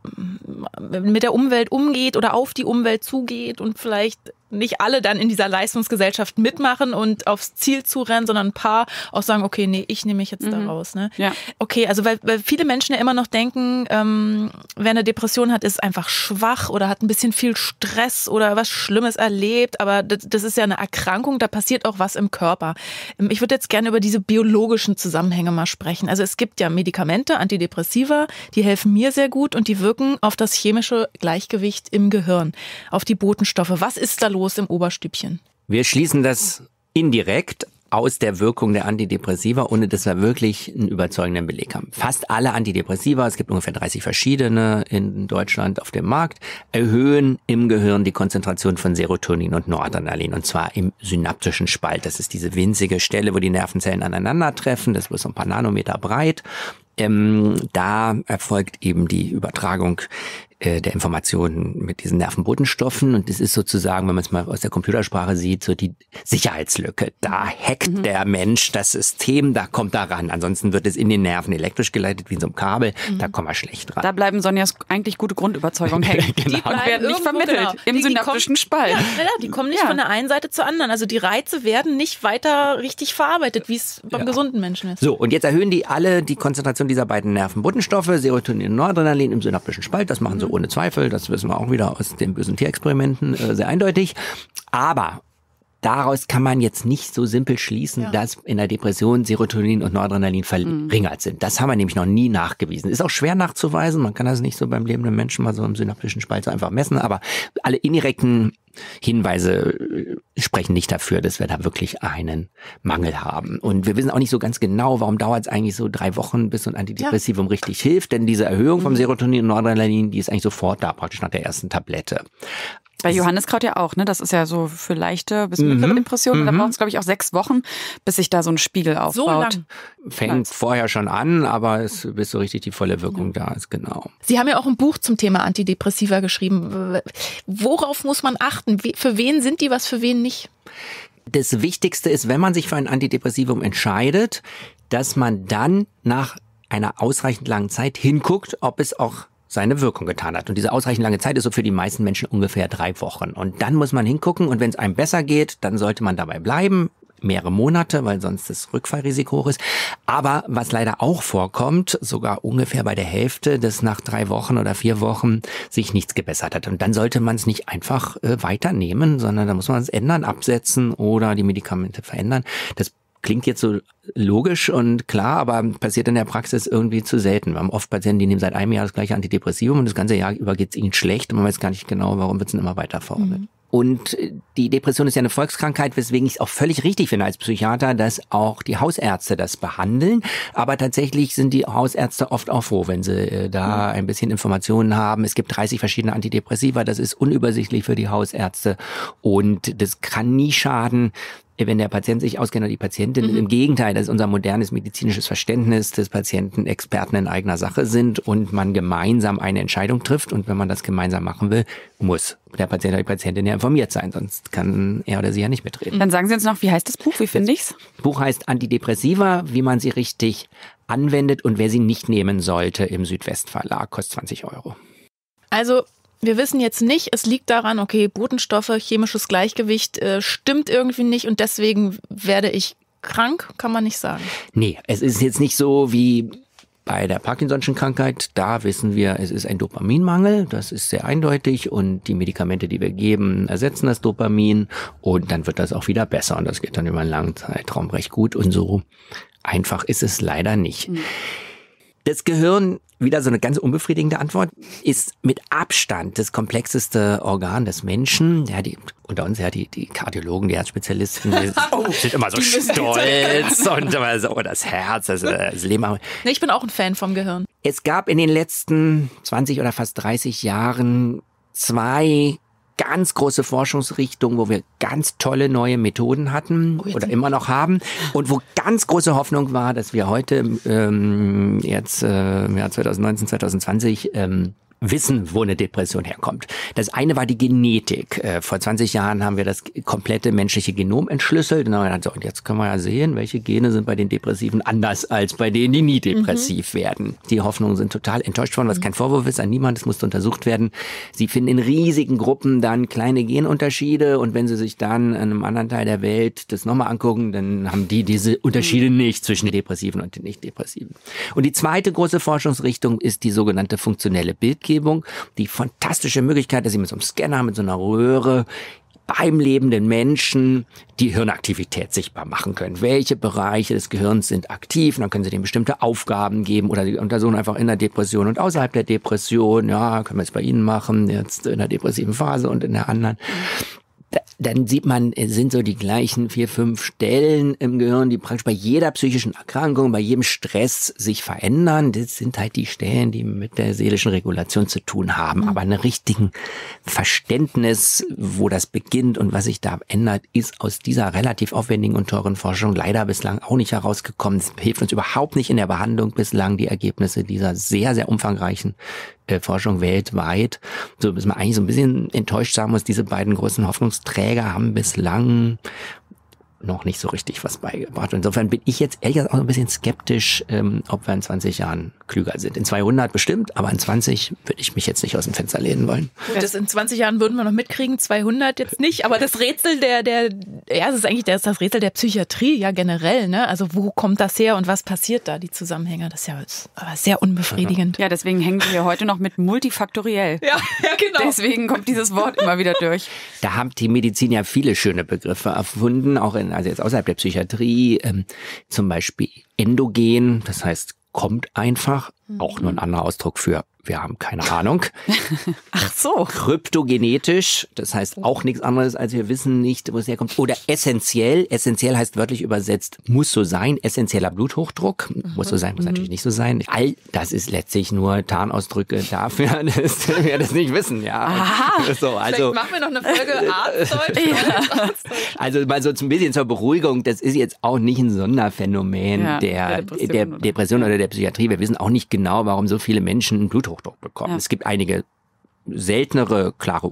mit der Umwelt umgeht oder auf die Umwelt zugeht und vielleicht nicht alle dann in dieser Leistungsgesellschaft mitmachen und aufs Ziel zurennen, sondern ein paar auch sagen, okay, nee, ich nehme mich jetzt mhm. da raus. Ne? Ja. Okay, also weil, weil viele Menschen ja immer noch denken, ähm, wer eine Depression hat, ist einfach schwach oder hat ein bisschen viel Stress oder was Schlimmes erlebt, aber das, das ist ja eine Erkrankung, da passiert auch was im Körper. Ich würde jetzt gerne über diese biologischen Zusammenhänge mal sprechen. Also es gibt ja Medikamente, Antidepressiva, die helfen mir sehr gut und die wirken auf das chemische Gleichgewicht im Gehirn, auf die Botenstoffe. Was ist da los im Oberstübchen? Wir schließen das indirekt aus der Wirkung der Antidepressiva, ohne dass wir wirklich einen überzeugenden Beleg haben. Fast alle Antidepressiva, es gibt ungefähr dreißig verschiedene in Deutschland auf dem Markt, erhöhen im Gehirn die Konzentration von Serotonin und Noradrenalin, und zwar im synaptischen Spalt. Das ist diese winzige Stelle, wo die Nervenzellen aneinandertreffen, das ist so ein paar Nanometer breit. Ähm, da erfolgt eben die Übertragung der Informationen mit diesen Nervenbotenstoffen, und das ist sozusagen, wenn man es mal aus der Computersprache sieht, so die Sicherheitslücke. Da hackt mhm. der Mensch das System, da kommt er ran. Ansonsten wird es in den Nerven elektrisch geleitet, wie in so einem Kabel, mhm. da kommen wir schlecht ran. Da bleiben Sonjas eigentlich gute Grundüberzeugungen hängen. Genau. Die werden nicht vermittelt genau. im die, synaptischen die kommen, Spalt. Ja, ja, die kommen nicht ja. von der einen Seite zur anderen. Also die Reize werden nicht weiter richtig verarbeitet, wie es beim ja. gesunden Menschen ist. So, und jetzt erhöhen die alle die Konzentration dieser beiden Nervenbotenstoffe, Serotonin und Noradrenalin im synaptischen Spalt. Das machen sie mhm. ohne Zweifel, das wissen wir auch wieder aus den bösen Tierexperimenten, äh, sehr eindeutig. Aber daraus kann man jetzt nicht so simpel schließen, ja. dass in der Depression Serotonin und Noradrenalin verringert mhm. sind. Das haben wir nämlich noch nie nachgewiesen. Ist auch schwer nachzuweisen, man kann das nicht so beim lebenden Menschen mal so im synaptischen Spalt so einfach messen, aber alle indirekten Hinweise sprechen nicht dafür, dass wir da wirklich einen Mangel haben. Und wir wissen auch nicht so ganz genau, warum dauert es eigentlich so drei Wochen, bis so ein Antidepressivum ja. richtig hilft. Denn diese Erhöhung vom Serotonin und Noradrenalin, die ist eigentlich sofort da, praktisch nach der ersten Tablette. Bei Johanniskraut ja auch, ne? Das ist ja so für leichte bis mittlere mhm. Depressionen. Da braucht es, glaube ich, auch sechs Wochen, bis sich da so ein Spiegel aufbaut. So lang. Fängt Nice. vorher schon an, aber es, bis so richtig die volle Wirkung ja. da ist, genau. Sie haben ja auch ein Buch zum Thema Antidepressiva geschrieben. Worauf muss man achten? Für wen sind die, was für wen nicht? Das Wichtigste ist, wenn man sich für ein Antidepressivum entscheidet, dass man dann nach einer ausreichend langen Zeit hinguckt, ob es auch seine Wirkung getan hat. Und diese ausreichend lange Zeit ist so für die meisten Menschen ungefähr drei Wochen. Und dann muss man hingucken und wenn es einem besser geht, dann sollte man dabei bleiben. Mehrere Monate, weil sonst das Rückfallrisiko hoch ist. Aber was leider auch vorkommt, sogar ungefähr bei der Hälfte, dass nach drei Wochen oder vier Wochen sich nichts gebessert hat. Und dann sollte man es nicht einfach äh, weiternehmen, sondern da muss man es ändern, absetzen oder die Medikamente verändern. Das klingt jetzt so logisch und klar, aber passiert in der Praxis irgendwie zu selten. Wir haben oft Patienten, die nehmen seit einem Jahr das gleiche Antidepressivum und das ganze Jahr über geht es ihnen schlecht und man weiß gar nicht genau, warum wird es denn immer weiter verordnet. Mhm. Und die Depression ist ja eine Volkskrankheit, weswegen ich es auch völlig richtig finde als Psychiater, dass auch die Hausärzte das behandeln. Aber tatsächlich sind die Hausärzte oft auch froh, wenn sie äh, da ein bisschen Informationen haben. Es gibt dreißig verschiedene Antidepressiva, das ist unübersichtlich für die Hausärzte und das kann nie schaden, wenn der Patient sich auskennt oder die Patientin. Mhm. Im Gegenteil, das ist unser modernes medizinisches Verständnis, dass Patienten Experten in eigener Sache sind und man gemeinsam eine Entscheidung trifft. Und wenn man das gemeinsam machen will, muss der Patient oder die Patientin ja informiert sein, sonst kann er oder sie ja nicht mitreden. Dann sagen Sie uns noch, wie heißt das Buch? Wie finde ich's? Das Buch heißt Antidepressiva, wie man sie richtig anwendet und wer sie nicht nehmen sollte im Südwestverlag, kostet zwanzig Euro. Also wir wissen jetzt nicht, es liegt daran, okay, Botenstoffe, chemisches Gleichgewicht äh, stimmt irgendwie nicht und deswegen werde ich krank, kann man nicht sagen. Nee, es ist jetzt nicht so wie bei der Parkinson'schen Krankheit. Da wissen wir, es ist ein Dopaminmangel, das ist sehr eindeutig und die Medikamente, die wir geben, ersetzen das Dopamin und dann wird das auch wieder besser und das geht dann über einen langen Zeitraum recht gut und so einfach ist es leider nicht. Mhm. Das Gehirn, wieder so eine ganz unbefriedigende Antwort, ist mit Abstand das komplexeste Organ des Menschen. Ja, die, unter uns ja die, die Kardiologen, die Herzspezialisten, die oh, sind immer so stolz und immer so, oh, das Herz, das, das Leben. Nee, ich bin auch ein Fan vom Gehirn. Es gab in den letzten zwanzig oder fast dreißig Jahren zwei ganz große Forschungsrichtung, wo wir ganz tolle neue Methoden hatten oder immer noch haben und wo ganz große Hoffnung war, dass wir heute ähm, jetzt äh, im Jahr zwanzig neunzehn, zwanzig zwanzig ähm, wissen, wo eine Depression herkommt. Das eine war die Genetik. Äh, vor zwanzig Jahren haben wir das komplette menschliche Genom entschlüsselt und dann haben wir gedacht, so, und jetzt können wir ja sehen, welche Gene sind bei den Depressiven anders als bei denen, die nie depressiv mhm. werden. Die Hoffnungen sind total enttäuscht worden, was mhm. kein Vorwurf ist an niemand, es musste untersucht werden. Sie finden in riesigen Gruppen dann kleine Genunterschiede und wenn sie sich dann in einem anderen Teil der Welt das nochmal angucken, dann haben die diese Unterschiede mhm. nicht zwischen den Depressiven und den Nicht-Depressiven. Und die zweite große Forschungsrichtung ist die sogenannte funktionelle Bildgebung. Die fantastische Möglichkeit, dass Sie mit so einem Scanner, mit so einer Röhre beim lebenden Menschen die Hirnaktivität sichtbar machen können. Welche Bereiche des Gehirns sind aktiv? Und dann können Sie denen bestimmte Aufgaben geben oder Sie untersuchen einfach in der Depression und außerhalb der Depression. Ja, können wir es bei Ihnen machen, jetzt in der depressiven Phase und in der anderen. Dann sieht man, es sind so die gleichen vier, fünf Stellen im Gehirn, die praktisch bei jeder psychischen Erkrankung, bei jedem Stress sich verändern. Das sind halt die Stellen, die mit der seelischen Regulation zu tun haben. Aber ein richtigen Verständnis, wo das beginnt und was sich da ändert, ist aus dieser relativ aufwendigen und teuren Forschung leider bislang auch nicht herausgekommen. Es hilft uns überhaupt nicht in der Behandlung bislang, die Ergebnisse dieser sehr, sehr umfangreichen Forschung weltweit, so dass man eigentlich so ein bisschen enttäuscht sagen muss, diese beiden großen Hoffnungsträger haben bislang noch nicht so richtig was beigebracht. Insofern bin ich jetzt ehrlich gesagt auch ein bisschen skeptisch, ähm, ob wir in zwanzig Jahren klüger sind. In zweihundert bestimmt, aber in zwanzig würde ich mich jetzt nicht aus dem Fenster lehnen wollen. Das in zwanzig Jahren würden wir noch mitkriegen, zweihundert jetzt nicht, aber das Rätsel der, der, ja, das ist eigentlich das, das Rätsel der Psychiatrie, ja generell, ne? Also wo kommt das her und was passiert da, die Zusammenhänge? Das ist ja aber sehr unbefriedigend. Ja, deswegen hängen wir hier heute noch mit multifaktoriell. Ja, ja, genau. Deswegen kommt dieses Wort immer wieder durch. Da haben die Medizin ja viele schöne Begriffe erfunden, auch in, also jetzt außerhalb der Psychiatrie, ähm, zum Beispiel endogen, das heißt, kommt einfach, auch nur ein anderer Ausdruck für wir haben keine Ahnung. Ach so. Kryptogenetisch, das heißt auch nichts anderes, als wir wissen nicht, wo es herkommt. Oder essentiell, essentiell heißt wörtlich übersetzt, muss so sein, essentieller Bluthochdruck, mhm. muss so sein, muss mhm. natürlich nicht so sein. All das ist letztlich nur Tarnausdrücke dafür, dass wir das nicht wissen. Ja. Aha, so, also, vielleicht machen wir noch eine Folge Arztdeutsch. Ja. Also mal so ein bisschen zur Beruhigung, das ist jetzt auch nicht ein Sonderphänomen ja, der, der, Depression, der Depression oder der Psychiatrie. Wir wissen auch nicht genau, warum so viele Menschen einen Bluthochdruck bekommen. Ja. Es gibt einige seltenere, klare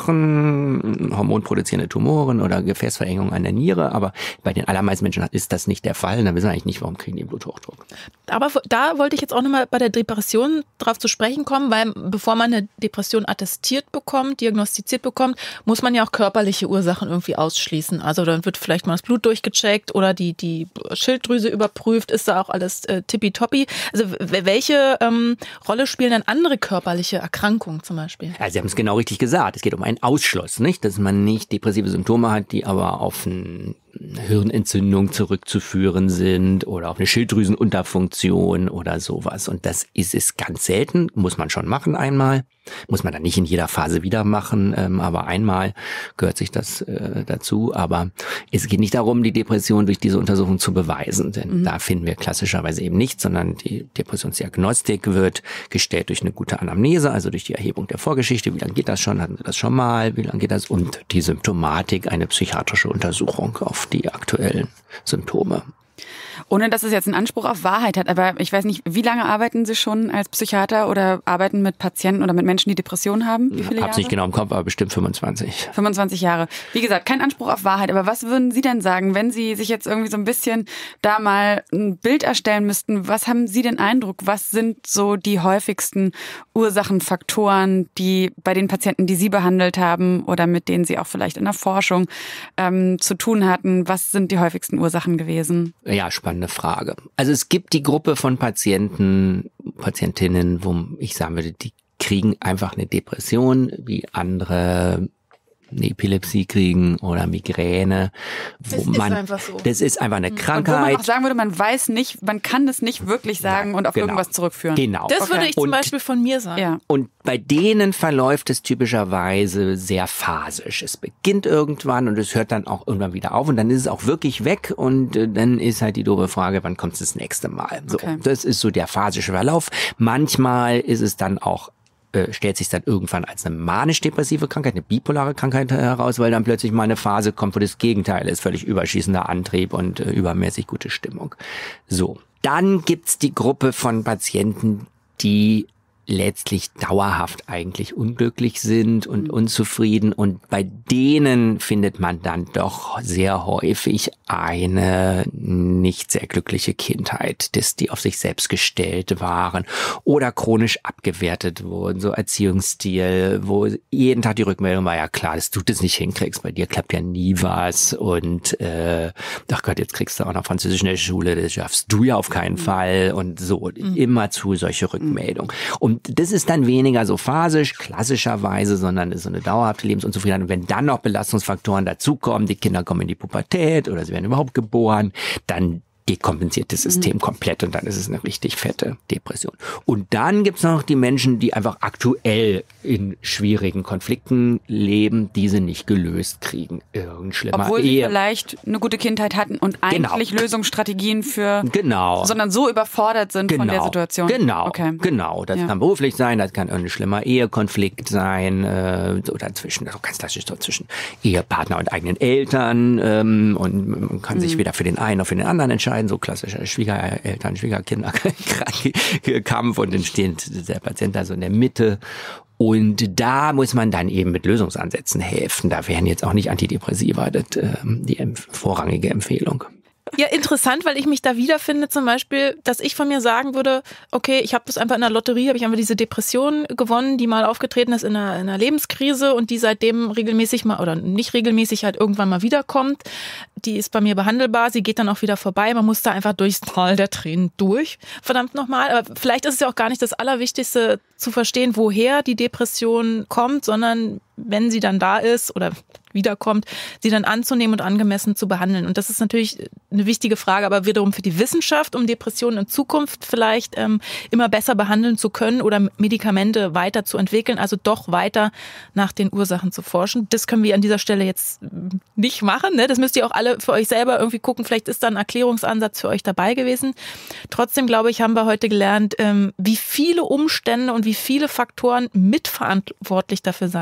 Ursachen, hormonproduzierende Tumoren oder Gefäßverengungen an der Niere, aber bei den allermeisten Menschen ist das nicht der Fall. Und dann wissen wir eigentlich nicht, warum kriegen die Bluthochdruck. Aber da wollte ich jetzt auch nochmal bei der Depression drauf zu sprechen kommen, weil bevor man eine Depression attestiert bekommt, diagnostiziert bekommt, muss man ja auch körperliche Ursachen irgendwie ausschließen. Also dann wird vielleicht mal das Blut durchgecheckt oder die, die Schilddrüse überprüft, ist da auch alles äh, tippitoppi. Also welche ähm, Rolle spielen dann andere körperliche Erkrankungen zum Beispiel? Ja, Sie haben es genau richtig gesagt. Es geht um einen Ausschluss, nicht, dass man nicht depressive Symptome hat, die aber auf ein Hirnentzündung zurückzuführen sind oder auf eine Schilddrüsenunterfunktion oder sowas. Und das ist es ganz selten, muss man schon machen einmal. Muss man dann nicht in jeder Phase wieder machen, ähm, aber einmal gehört sich das äh, dazu. Aber es geht nicht darum, die Depression durch diese Untersuchung zu beweisen, denn mhm. da finden wir klassischerweise eben nichts, sondern die Depressionsdiagnostik wird gestellt durch eine gute Anamnese, also durch die Erhebung der Vorgeschichte. Wie lange geht das schon? Hatten Sie das schon mal? Wie lange geht das? Und die Symptomatik, eine psychiatrische Untersuchung auf die aktuellen Symptome. Ohne dass es jetzt einen Anspruch auf Wahrheit hat, aber ich weiß nicht, wie lange arbeiten Sie schon als Psychiater oder arbeiten mit Patienten oder mit Menschen, die Depressionen haben? Wie viele Jahre? Hab's nicht genau im Kopf, aber bestimmt fünfundzwanzig. fünfundzwanzig Jahre. Wie gesagt, kein Anspruch auf Wahrheit, aber was würden Sie denn sagen, wenn Sie sich jetzt irgendwie so ein bisschen da mal ein Bild erstellen müssten? Was haben Sie den Eindruck? Was sind so die häufigsten Ursachenfaktoren, die bei den Patienten, die Sie behandelt haben oder mit denen Sie auch vielleicht in der Forschung ähm, zu tun hatten? Was sind die häufigsten Ursachen gewesen? Ja, spannende Frage. Also es gibt die Gruppe von Patienten, Patientinnen, wo ich sagen würde, die kriegen einfach eine Depression, wie andere eine Epilepsie kriegen oder Migräne. Wo das man, ist einfach so. Das ist einfach eine Krankheit. Und wo man auch sagen würde, man weiß nicht, man kann das nicht wirklich sagen Nein, und auf genau. irgendwas zurückführen. Genau. Das Okay. würde ich zum Und- Beispiel von mir sagen. Ja. Und bei denen verläuft es typischerweise sehr phasisch. Es beginnt irgendwann und es hört dann auch irgendwann wieder auf und dann ist es auch wirklich weg und äh, dann ist halt die doofe Frage, wann kommt es das nächste Mal? So, Okay. das ist so der phasische Verlauf. Manchmal ist es dann auch äh, stellt sich dann irgendwann als eine manisch-depressive Krankheit, eine bipolare Krankheit heraus, weil dann plötzlich mal eine Phase kommt, wo das Gegenteil ist, völlig überschießender Antrieb und äh, übermäßig gute Stimmung. So, dann gibt's die Gruppe von Patienten, die letztlich dauerhaft eigentlich unglücklich sind und unzufrieden und bei denen findet man dann doch sehr häufig eine nicht sehr glückliche Kindheit, dass die auf sich selbst gestellt waren oder chronisch abgewertet wurden, so Erziehungsstil, wo jeden Tag die Rückmeldung war, ja klar, dass du das nicht hinkriegst, bei dir klappt ja nie was und äh, ach Gott, jetzt kriegst du auch noch Französisch in der Schule, das schaffst du ja auf keinen Fall und so, immerzu solche Rückmeldungen. Und das ist dann weniger so phasisch, klassischerweise, sondern ist so eine dauerhafte Lebensunzufriedenheit. Und wenn dann noch Belastungsfaktoren dazukommen, die Kinder kommen in die Pubertät oder sie werden überhaupt geboren, dann dekompensiert das System mhm. komplett und dann ist es eine richtig fette Depression. Und dann gibt's noch die Menschen, die einfach aktuell in schwierigen Konflikten leben, die sie nicht gelöst kriegen. Irgend schlimmer Obwohl sie Ehe. vielleicht eine gute Kindheit hatten und eigentlich Genau. Lösungsstrategien für, Genau. sondern so überfordert sind Genau. von der Situation. Genau, Okay. genau. Das Ja. kann beruflich sein, das kann ein schlimmer Ehekonflikt sein äh, oder zwischen, also ganz klassisch so zwischen Ehepartner und eigenen Eltern ähm, und man kann sich Mhm. weder für den einen noch für den anderen entscheiden, so klassischer Schwiegereltern, Schwiegerkinder-Kampf und dann steht der Patient da so in der Mitte. Und da muss man dann eben mit Lösungsansätzen helfen. Da wären jetzt auch nicht Antidepressiva das, äh, die empf- vorrangige Empfehlung. Ja, interessant, weil ich mich da wiederfinde zum Beispiel, dass ich von mir sagen würde, okay, ich habe das einfach in der Lotterie, habe ich einfach diese Depression gewonnen, die mal aufgetreten ist in einer, in einer Lebenskrise und die seitdem regelmäßig mal oder nicht regelmäßig halt irgendwann mal wiederkommt. Die ist bei mir behandelbar, sie geht dann auch wieder vorbei, man muss da einfach durchs Tal der Tränen durch, verdammt nochmal. Aber vielleicht ist es ja auch gar nicht das Allerwichtigste zu verstehen, woher die Depression kommt, sondern wenn sie dann da ist oder wiederkommt, sie dann anzunehmen und angemessen zu behandeln. Und das ist natürlich eine wichtige Frage, aber wiederum für die Wissenschaft, um Depressionen in Zukunft vielleicht ähm, immer besser behandeln zu können oder Medikamente weiter zu entwickeln, also doch weiter nach den Ursachen zu forschen. Das können wir an dieser Stelle jetzt nicht machen, ne? Das müsst ihr auch alle für euch selber irgendwie gucken. Vielleicht ist da ein Erklärungsansatz für euch dabei gewesen. Trotzdem, glaube ich, haben wir heute gelernt, ähm, wie viele Umstände und wie viele Faktoren mitverantwortlich dafür sein können,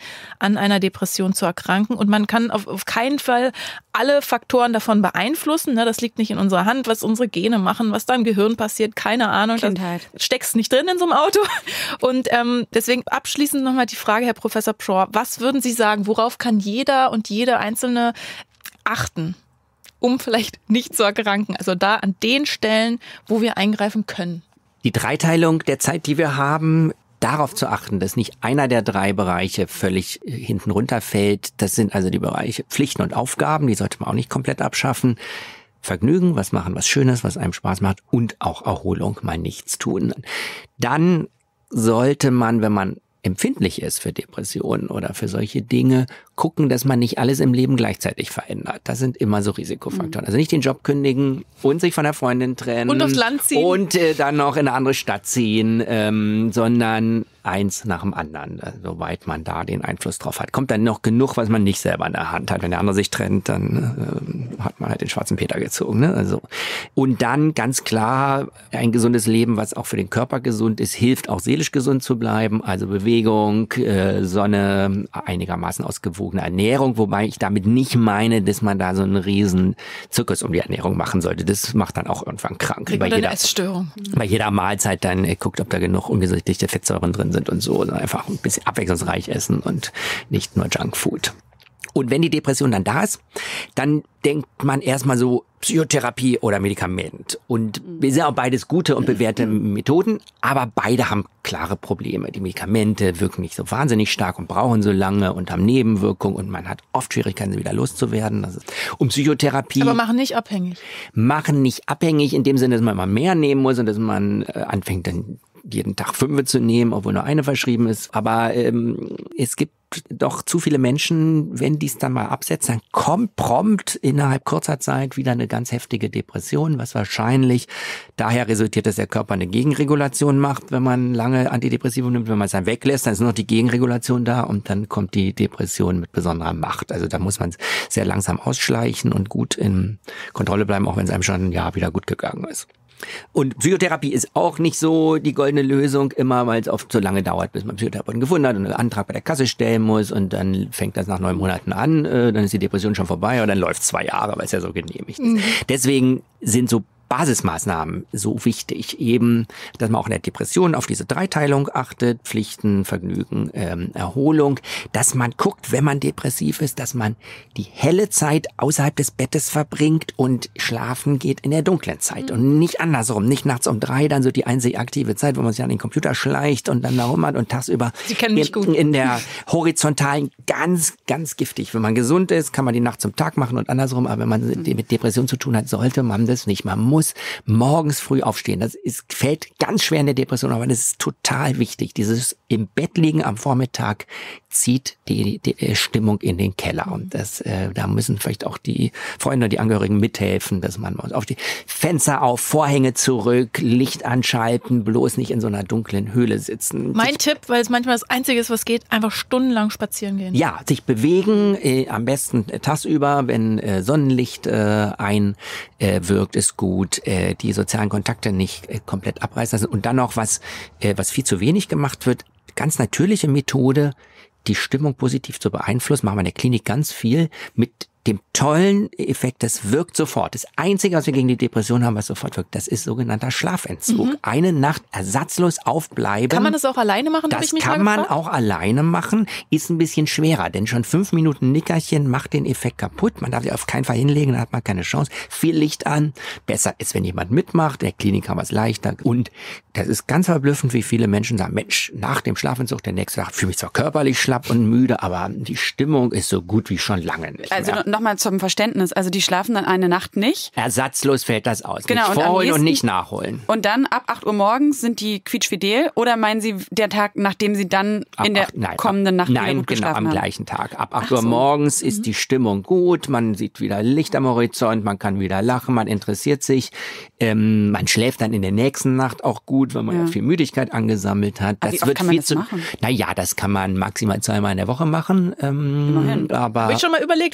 an einer Depression zu erkranken. Und man kann auf, auf keinen Fall alle Faktoren davon beeinflussen. Das liegt nicht in unserer Hand, was unsere Gene machen, was da im Gehirn passiert, keine Ahnung. Kindheit. Da steckst nicht drin in so einem Auto. Und ähm, deswegen abschließend nochmal die Frage, Herr Professor Pschorr, was würden Sie sagen, worauf kann jeder und jede Einzelne achten, um vielleicht nicht zu erkranken? Also da an den Stellen, wo wir eingreifen können. Die Dreiteilung der Zeit, die wir haben, darauf zu achten, dass nicht einer der drei Bereiche völlig hinten runterfällt. Das sind also die Bereiche Pflichten und Aufgaben, die sollte man auch nicht komplett abschaffen. Vergnügen, was machen, was Schönes, was einem Spaß macht und auch Erholung, mal nichts tun. Dann sollte man, wenn man empfindlich ist für Depressionen oder für solche Dinge, gucken, dass man nicht alles im Leben gleichzeitig verändert. Das sind immer so Risikofaktoren. Mhm. Also nicht den Job kündigen und sich von der Freundin trennen. Und aufs Land ziehen. Und äh, dann noch in eine andere Stadt ziehen, ähm, sondern eins nach dem anderen, soweit man da den Einfluss drauf hat. Kommt dann noch genug, was man nicht selber in der Hand hat. Wenn der andere sich trennt, dann äh, hat man halt den schwarzen Peter gezogen. Ne? Also, und dann ganz klar, ein gesundes Leben, was auch für den Körper gesund ist, hilft auch seelisch gesund zu bleiben. Also Bewegung, äh, Sonne, einigermaßen ausgewogene Ernährung, wobei ich damit nicht meine, dass man da so einen riesen Zirkus um die Ernährung machen sollte. Das macht dann auch irgendwann krank. Bei jeder Essstörung. Bei jeder Mahlzeit dann äh, guckt, ob da genug ungesättigte Fettsäuren drin sind und so. Also einfach ein bisschen abwechslungsreich essen und nicht nur Junkfood. Und wenn die Depression dann da ist, dann denkt man erstmal so Psychotherapie oder Medikament. Und wir sind auch beides gute und bewährte Methoden, aber beide haben klare Probleme. Die Medikamente wirken nicht so wahnsinnig stark und brauchen so lange und haben Nebenwirkungen und man hat oft Schwierigkeiten, sie wieder loszuwerden. Das ist, und Psychotherapie... Aber machen nicht abhängig. Machen nicht abhängig in dem Sinne, dass man immer mehr nehmen muss und dass man äh, anfängt dann jeden Tag fünf zu nehmen, obwohl nur eine verschrieben ist. Aber ähm, es gibt doch zu viele Menschen, wenn die es dann mal absetzen, dann kommt prompt innerhalb kurzer Zeit wieder eine ganz heftige Depression, was wahrscheinlich daher resultiert, dass der Körper eine Gegenregulation macht, wenn man lange Antidepressiva nimmt. Wenn man es dann weglässt, dann ist nur noch die Gegenregulation da und dann kommt die Depression mit besonderer Macht. Also da muss man sehr langsam ausschleichen und gut in Kontrolle bleiben, auch wenn es einem schon ein Jahr wieder gut gegangen ist. Und Psychotherapie ist auch nicht so die goldene Lösung immer, weil es oft so lange dauert, bis man einen Psychotherapeuten gefunden hat und einen Antrag bei der Kasse stellen muss und dann fängt das nach neun Monaten an, äh, dann ist die Depression schon vorbei und dann läuft es zwei Jahre, weil es ja so genehmigt ist. Mhm. Deswegen sind so Basismaßnahmen so wichtig, eben, dass man auch in der Depression auf diese Dreiteilung achtet, Pflichten, Vergnügen, ähm, Erholung, dass man guckt, wenn man depressiv ist, dass man die helle Zeit außerhalb des Bettes verbringt und schlafen geht in der dunklen Zeit mhm. und nicht andersrum, nicht nachts um drei, dann so die einzig aktive Zeit, wo man sich an den Computer schleicht und dann da rumhat und tagsüber Sie kennen mich gut. in der horizontalen ganz, ganz giftig. Wenn man gesund ist, kann man die Nacht zum Tag machen und andersrum, aber wenn man mit Depression zu tun hat, sollte man das nicht. Man muss morgens früh aufstehen. Das ist, fällt ganz schwer in der Depression, aber das ist total wichtig. Dieses im Bett liegen am Vormittag zieht die, die Stimmung in den Keller. Und das, äh, da müssen vielleicht auch die Freunde und die Angehörigen mithelfen, dass man auf die Fenster auf, Vorhänge zurück, Licht anschalten, bloß nicht in so einer dunklen Höhle sitzen. Mein sich, Tipp, weil es manchmal das Einzige ist, was geht, einfach stundenlang spazieren gehen. Ja, sich bewegen, äh, am besten äh, tagsüber, wenn äh, Sonnenlicht äh, einwirkt, äh, ist gut. Äh, die sozialen Kontakte nicht äh, komplett abreißen lassen. Und dann noch was, äh, was viel zu wenig gemacht wird, ganz natürliche Methode, die Stimmung positiv zu beeinflussen, machen wir in der Klinik ganz viel mit dem tollen Effekt, das wirkt sofort. Das Einzige, was wir gegen die Depression haben, was sofort wirkt, das ist sogenannter Schlafentzug. Mhm. Eine Nacht ersatzlos aufbleiben. Kann man das auch alleine machen? Das ich mich kann man auch alleine machen, ist ein bisschen schwerer, denn schon fünf Minuten Nickerchen macht den Effekt kaputt. Man darf sich auf keinen Fall hinlegen, dann hat man keine Chance. Viel Licht an, besser ist, wenn jemand mitmacht. In der Klinik haben wir es leichter. Und das ist ganz verblüffend, wie viele Menschen sagen, Mensch, nach dem Schlafentzug, der nächste Tag fühle mich zwar körperlich schlapp und müde, aber die Stimmung ist so gut wie schon lange nicht also mehr. Nochmal zum Verständnis, also die schlafen dann eine Nacht nicht. Ersatzlos fällt das aus. Genau, nicht vorholen und, und nicht nachholen. Und dann ab acht Uhr morgens sind die quietschfidel oder meinen Sie der Tag, nachdem Sie dann ab in der acht, nein, kommenden Nacht nein, wieder gut genau, geschlafen haben? Nein, am gleichen Tag. Ab acht Uhr so. morgens ist mhm. die Stimmung gut, man sieht wieder Licht am Horizont, man kann wieder lachen, man interessiert sich. Ähm, man schläft dann in der nächsten Nacht auch gut, weil man ja, ja viel Müdigkeit angesammelt hat. Das wird kann viel man das zu. Naja, das kann man maximal zweimal in der Woche machen. Ähm, aber habe ich schon mal überlegt, weil ich eh ja.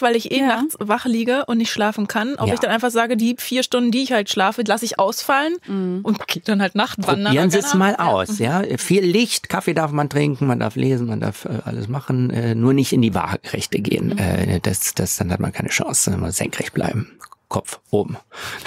ja. nachts wach liege und nicht schlafen kann, ob ja. ich dann einfach sage, die vier Stunden, die ich halt schlafe, lasse ich ausfallen mhm. und gehe dann halt Nachtwandern. Probieren Sie es mal aus. Ja. ja, viel Licht, Kaffee darf man trinken, man darf lesen, man darf äh, alles machen, äh, nur nicht in die Waagerechte gehen. Mhm. Äh, das, das, dann hat man keine Chance, man muss senkrecht bleiben. Kopf oben.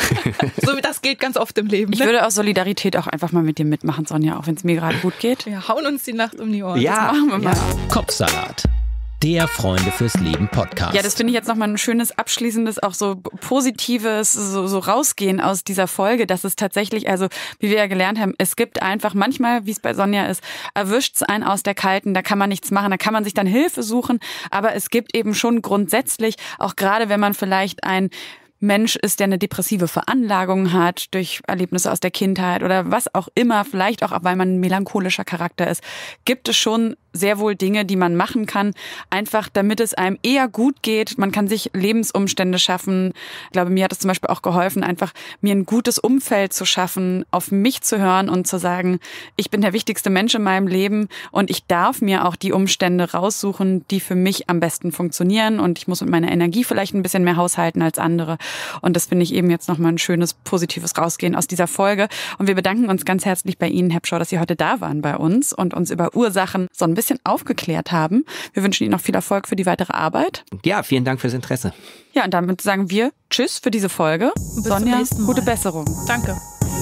So wie das gilt ganz oft im Leben. Ich ne? würde aus Solidarität auch einfach mal mit dir mitmachen, Sonja, auch wenn es mir gerade gut geht. Wir hauen uns die Nacht um die Ohren. Ja, das machen wir mal. Ja. Kopfsalat. Der Freunde fürs Leben Podcast. Ja, das finde ich jetzt nochmal ein schönes, abschließendes, auch so positives, so, so rausgehen aus dieser Folge, dass es tatsächlich, also wie wir ja gelernt haben, es gibt einfach manchmal, wie es bei Sonja ist, erwischt es einen aus der Kalten, da kann man nichts machen, da kann man sich dann Hilfe suchen, aber es gibt eben schon grundsätzlich, auch gerade wenn man vielleicht ein Mensch ist, der eine depressive Veranlagung hat durch Erlebnisse aus der Kindheit oder was auch immer, vielleicht auch, weil man ein melancholischer Charakter ist, gibt es schon sehr wohl Dinge, die man machen kann, einfach damit es einem eher gut geht. Man kann sich Lebensumstände schaffen. Ich glaube, mir hat es zum Beispiel auch geholfen, einfach mir ein gutes Umfeld zu schaffen, auf mich zu hören und zu sagen, ich bin der wichtigste Mensch in meinem Leben und ich darf mir auch die Umstände raussuchen, die für mich am besten funktionieren und ich muss mit meiner Energie vielleicht ein bisschen mehr haushalten als andere. Und das finde ich eben jetzt nochmal ein schönes, positives Rausgehen aus dieser Folge. Und wir bedanken uns ganz herzlich bei Ihnen, Hebschau, dass Sie heute da waren bei uns und uns über Ursachen so ein bisschen aufgeklärt haben. Wir wünschen Ihnen noch viel Erfolg für die weitere Arbeit. Ja, vielen Dank fürs Interesse. Ja, und damit sagen wir Tschüss für diese Folge. Bis Sonja, gute Besserung. Danke.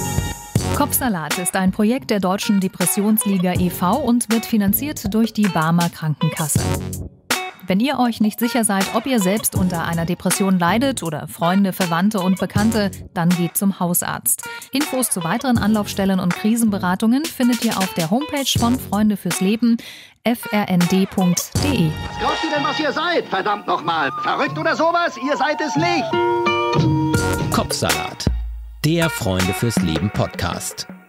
Kopfsalat ist ein Projekt der Deutschen Depressionsliga e V und wird finanziert durch die Barmer Krankenkasse. Wenn ihr euch nicht sicher seid, ob ihr selbst unter einer Depression leidet oder Freunde, Verwandte und Bekannte, dann geht zum Hausarzt. Infos zu weiteren Anlaufstellen und Krisenberatungen findet ihr auf der Homepage von Freunde fürs Leben f r n d punkt d e. Was glaubt ihr denn, was ihr seid? Verdammt nochmal. Verrückt oder sowas? Ihr seid es nicht. Kopfsalat. Der Freunde fürs Leben Podcast.